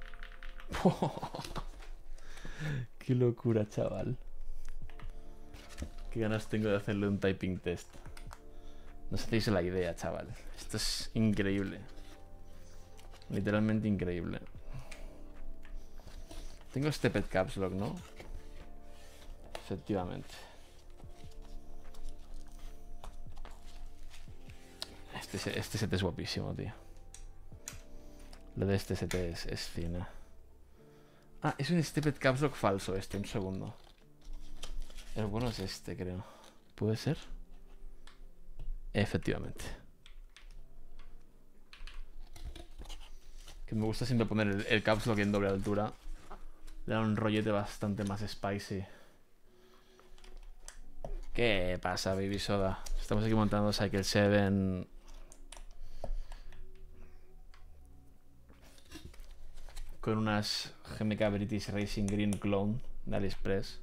Speaker 1: Qué locura, chaval. Qué ganas tengo de hacerle un typing test. No os hacéis la idea, chaval. Esto es increíble. Literalmente increíble. Tengo Stepped Caps Lock, ¿no? Efectivamente. Este, este set es guapísimo, tío. Lo de este set es, es cine. Ah, es un Stepped Caps Lock falso este, un segundo. El bueno es este, creo. ¿Puede ser? Efectivamente. Que me gusta siempre poner el, el Caps Lock en doble altura. Le da un rollete bastante más spicy. ¿Qué pasa, Baby Soda? Estamos aquí montando Cycle siete. Con unas G M K British Racing Green Clone de AliExpress.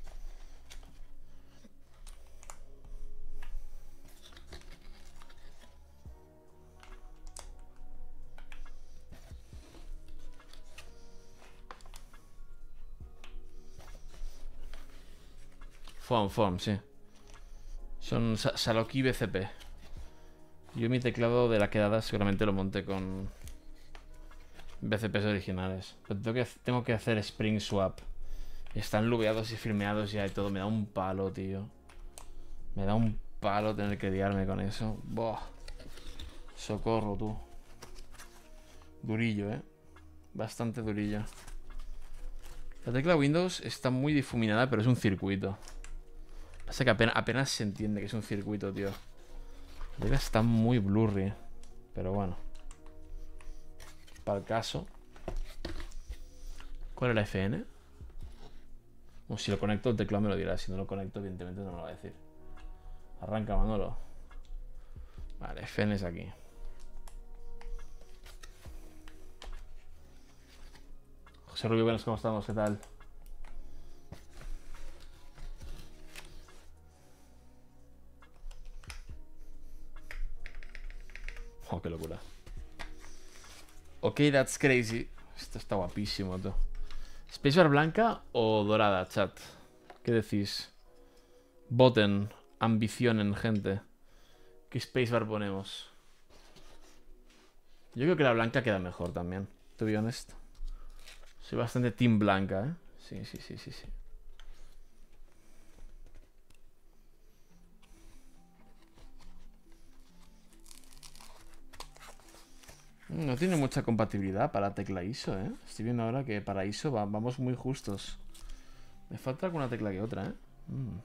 Speaker 1: Foam, foam, sí. Son Saloki B C P. Yo mi teclado de la quedada seguramente lo monté con B C Ps originales. Pero tengo que, tengo que hacer Spring Swap. Están lubeados y firmeados ya y todo. Me da un palo, tío. Me da un palo tener que liarme con eso. Buah. Socorro, tú. Durillo, eh. Bastante durillo. La tecla Windows está muy difuminada, pero es un circuito. Pasa que apenas, apenas se entiende que es un circuito, tío. La tecla está muy blurry. Pero bueno. Para el caso. ¿Cuál es la F N? O si lo conecto el teclado me lo dirá. Si no lo conecto, evidentemente no me lo va a decir. Arranca, Manolo. Vale, F N es aquí. José Rubio, buenas, ¿cómo estamos? ¿Qué tal? Oh, qué locura. Ok, that's crazy. Esto está guapísimo, tú. ¿Spacebar blanca o dorada, chat? ¿Qué decís? Voten, ambicionen, gente. ¿Qué spacebar ponemos? Yo creo que la blanca queda mejor también, to be honest. Soy bastante team blanca, ¿eh? Sí, sí, sí, sí, sí. No tiene mucha compatibilidad para tecla I S O, ¿eh? Estoy viendo ahora que para I S O va, vamos muy justos. Me falta alguna tecla que otra, ¿eh? Mm.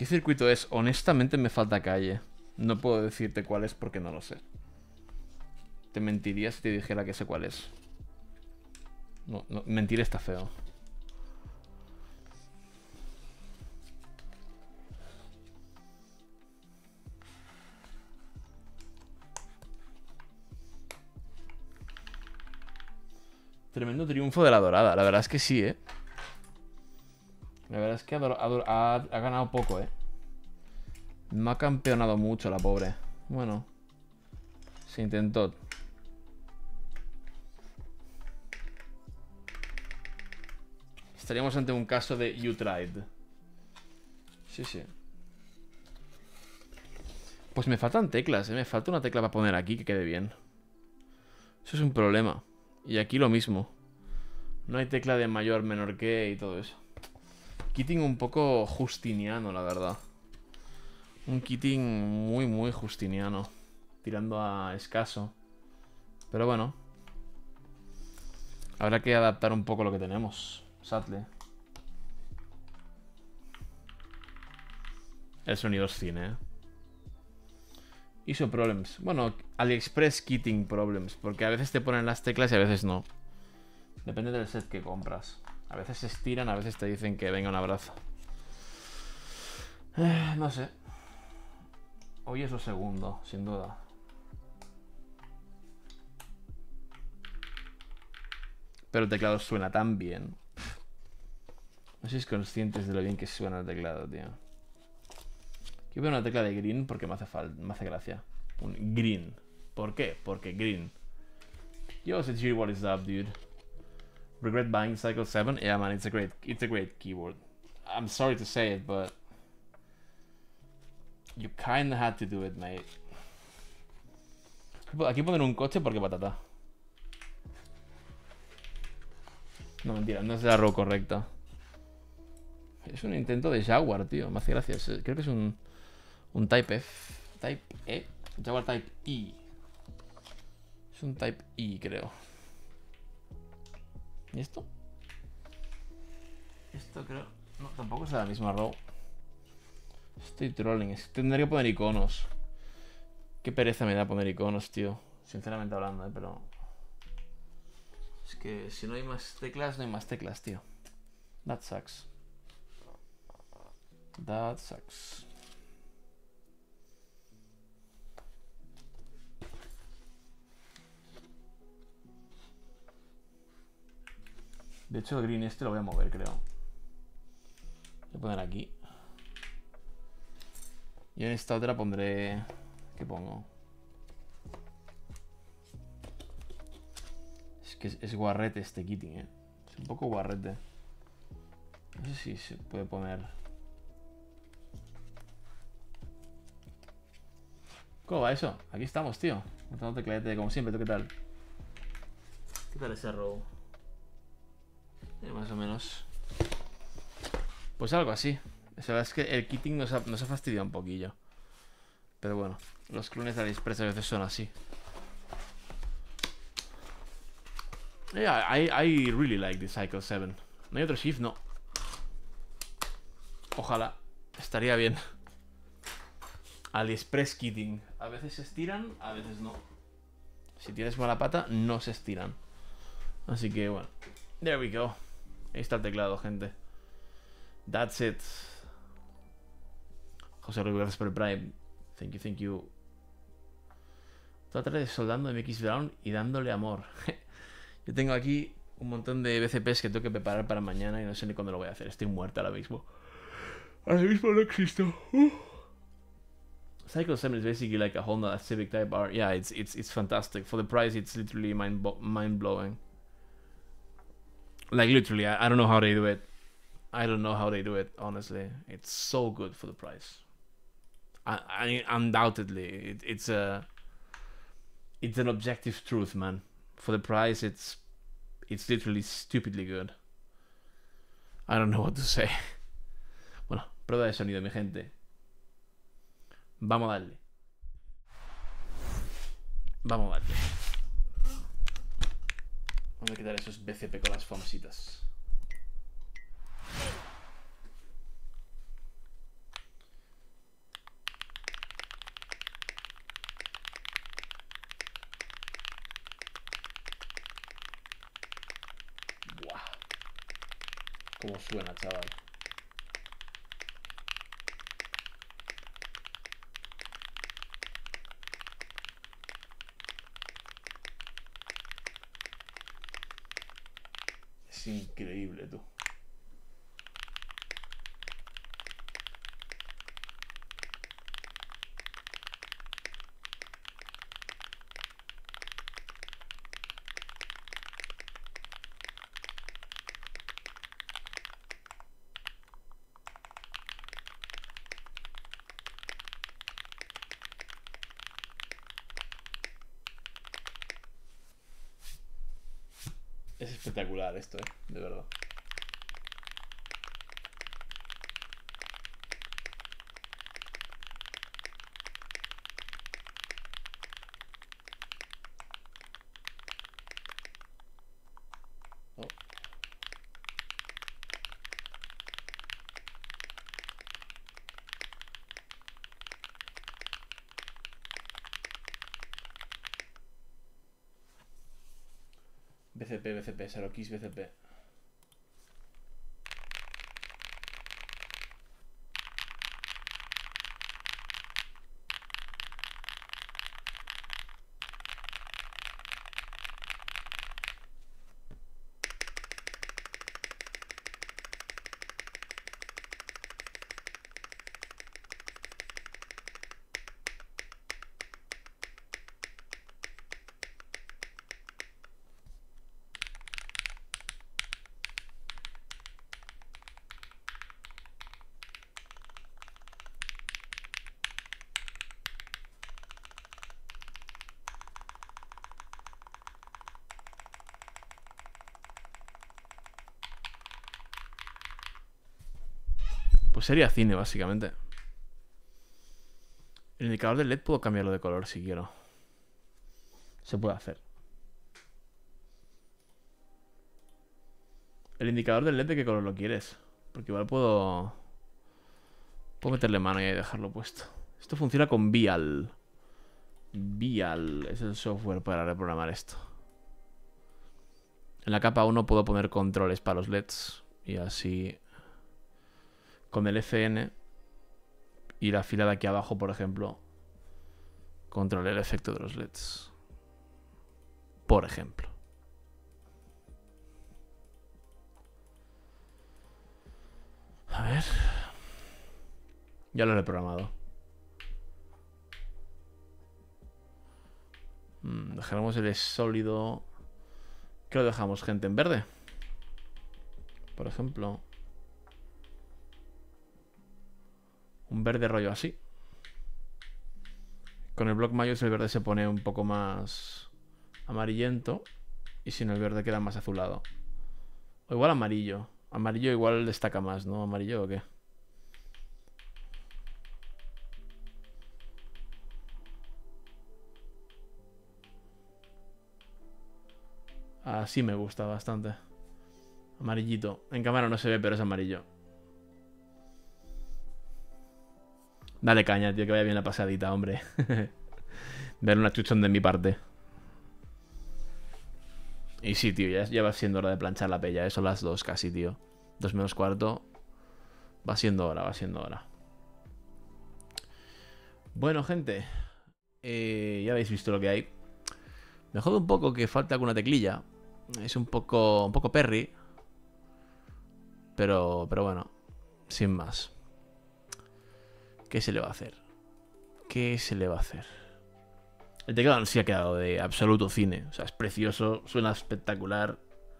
Speaker 1: ¿Qué circuito es? Honestamente me falta calle. No puedo decirte cuál es porque no lo sé. Te mentiría si te dijera que sé cuál es. No, no, mentir está feo. Tremendo triunfo de la Dorada. La verdad es que sí, ¿eh? La verdad es que ha, ha, ha ganado poco, ¿eh? No ha campeonado mucho la pobre. Bueno, se intentó. Estaríamos ante un caso de you tried. Sí, sí. Pues me faltan teclas, ¿eh? Me falta una tecla para poner aquí que quede bien. Eso es un problema. Y aquí lo mismo. No hay tecla de mayor, menor que y todo eso. Kitting un poco justiniano, la verdad. Un kitting muy, muy justiniano. Tirando a escaso. Pero bueno. Habrá que adaptar un poco lo que tenemos. Sadly. El sonido es cine, ¿eh? Issue problems. Bueno, AliExpress kitting problems. Porque a veces te ponen las teclas y a veces no. Depende del set que compras. A veces se estiran, a veces te dicen que venga un abrazo. Eh, no sé. Hoy es lo segundo, sin duda. Pero el teclado suena tan bien. No sois conscientes de lo bien que suena el teclado, tío. Quiero ver una tecla de green porque me hace falta, me hace gracia. Un green. ¿Por qué? Porque green. Yo, Sejiri, what is up, dude? Regret buying Cycle seven? Yeah, man, it's a great, it's a great keyboard. I'm sorry to say it, but you kinda had to do it, mate. Aquí poner un coche porque patata. No, mentira, no es la row correcta. Es un intento de Jaguar, tío. Me hace gracia. Creo que es un, un Type F. Type E. Jaguar Type E. Es un Type E, creo. ¿Y esto? Esto creo... No, tampoco es la misma row. Estoy trolling. Tendría que poner iconos. Qué pereza me da poner iconos, tío. Sinceramente hablando, ¿eh? Pero... es que si no hay más teclas, no hay más teclas, tío. That sucks. That sucks. De hecho, el green este lo voy a mover, creo. Voy a poner aquí. Y en esta otra pondré... ¿qué pongo? Es que es, es guarrete este kitting, eh. Es un poco guarrete. No sé si se puede poner... ¿Cómo va eso? Aquí estamos, tío. Montando tecladete como siempre. ¿Tú qué tal? ¿Qué tal ese row? Eh, más o menos. Pues algo así. O sea, es que el kitting nos ha, nos ha fastidiado un poquillo. Pero bueno, los clones de AliExpress a veces son así. Yeah, I, I really like the Cycle seven. ¿No hay otro shift? No. Ojalá. Estaría bien. AliExpress kitting. A veces se estiran, a veces no. Si tienes mala pata, no se estiran. Así que bueno. There we go. Ahí está el teclado, gente. That's it. José Ruiz, gracias por el Prime. Thank you, thank you. Toda la tarde soldando M X Brown y dándole amor. Yo tengo aquí un montón de B C Ps que tengo que preparar para mañana y no sé ni cuándo lo voy a hacer. Estoy muerta ahora mismo. Ahora mismo no existo. Uh. Cycle seven is basically like a Honda Civic Type R. Yeah, it's it's it's fantastic. For the price, it's literally mind mind blowing. Like literally, I, I don't know how they do it. I don't know how they do it. Honestly, it's so good for the price. I, I undoubtedly, it, it's a it's an objective truth, man. For the price, it's it's literally stupidly good. I don't know what to say. Bueno, prueba de sonido, mi gente. Vamos a darle. Vamos a darle. Vamos a quitar esos B C P con las famositas. cómo suena, chaval. Es increíble, tú. Es espectacular esto, eh, de verdad. Oh. B C P, B C P, Sarokis, B C P. Pues sería cine, básicamente. El indicador del L E D puedo cambiarlo de color si quiero. Se puede hacer. El indicador del L E D, ¿de qué color lo quieres? Porque igual puedo... Puedo meterle mano y dejarlo puesto. Esto funciona con Vial. Vial es el software para reprogramar esto. En la capa uno puedo poner controles para los L E Ds. Y así... Con el F N y la fila de aquí abajo, por ejemplo, controlé el efecto de los L E Ds. Por ejemplo. A ver. Ya lo he programado. Mm, dejaremos el sólido. ¿Qué lo dejamos, gente? En verde. Por ejemplo. Un verde rollo así. Con el block mayos el verde se pone un poco más amarillento. Y sin el verde queda más azulado. O igual amarillo. Amarillo igual destaca más, ¿no? ¿Amarillo o qué? Así me gusta bastante. Amarillito. En cámara no se ve, pero es amarillo. Dale caña, tío, que vaya bien la pasadita, hombre. Ver una chuchón de mi parte. Y sí, tío, ya, ya va siendo hora de planchar la pella. Son las dos casi, tío. Dos menos cuarto. Va siendo hora, va siendo hora. Bueno, gente. Eh, ya habéis visto lo que hay. Me jode un poco que falta alguna teclilla. Es un poco, un poco perry. Pero, pero bueno, sin más. ¿Qué se le va a hacer? ¿Qué se le va a hacer? El teclado sí ha quedado de absoluto cine. O sea, es precioso, suena espectacular.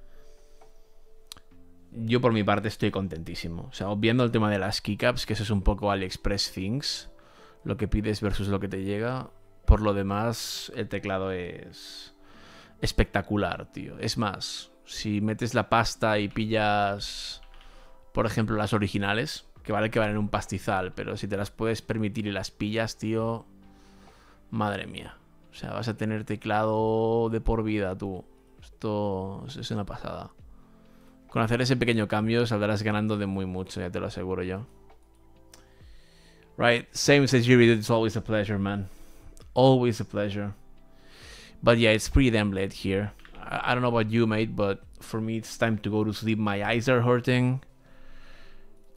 Speaker 1: Yo por mi parte estoy contentísimo. O sea, obviando el tema de las keycaps, que eso es un poco AliExpress Things. Lo que pides versus lo que te llega. Por lo demás, el teclado es espectacular, tío. Es más, si metes la pasta y pillas, por ejemplo, las originales, que vale que valen un pastizal, pero si te las puedes permitir y las pillas, tío, madre mía. O sea, vas a tener teclado de por vida, tú. Esto es una pasada. Con hacer ese pequeño cambio saldrás ganando de muy mucho, ya te lo aseguro yo. Right, same as Jiri, it's always a pleasure, man. Always a pleasure. But yeah, it's pretty damn late here. I, I don't know about you, mate, but for me it's time to go to sleep. My eyes are hurting.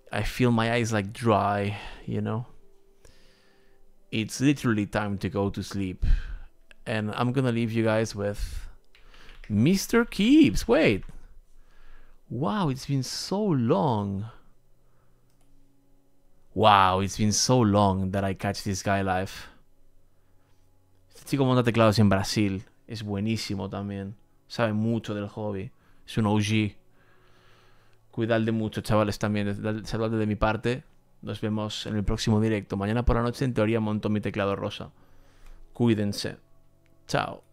Speaker 1: I feel my eyes like dry, you know. It's literally time to go to sleep. And I'm gonna leave you guys with Mister Keeps. Wait. Wow, it's been so long. Wow, it's been so long that I catch this guy live. Este chico monta teclados en Brasil. Es buenísimo también. Sabe mucho del hobby. Es un O G. Cuidadle mucho, chavales, también. Saludad de mi parte. Nos vemos en el próximo directo. Mañana por la noche, en teoría, monto mi teclado rosa. Cuídense. Chao.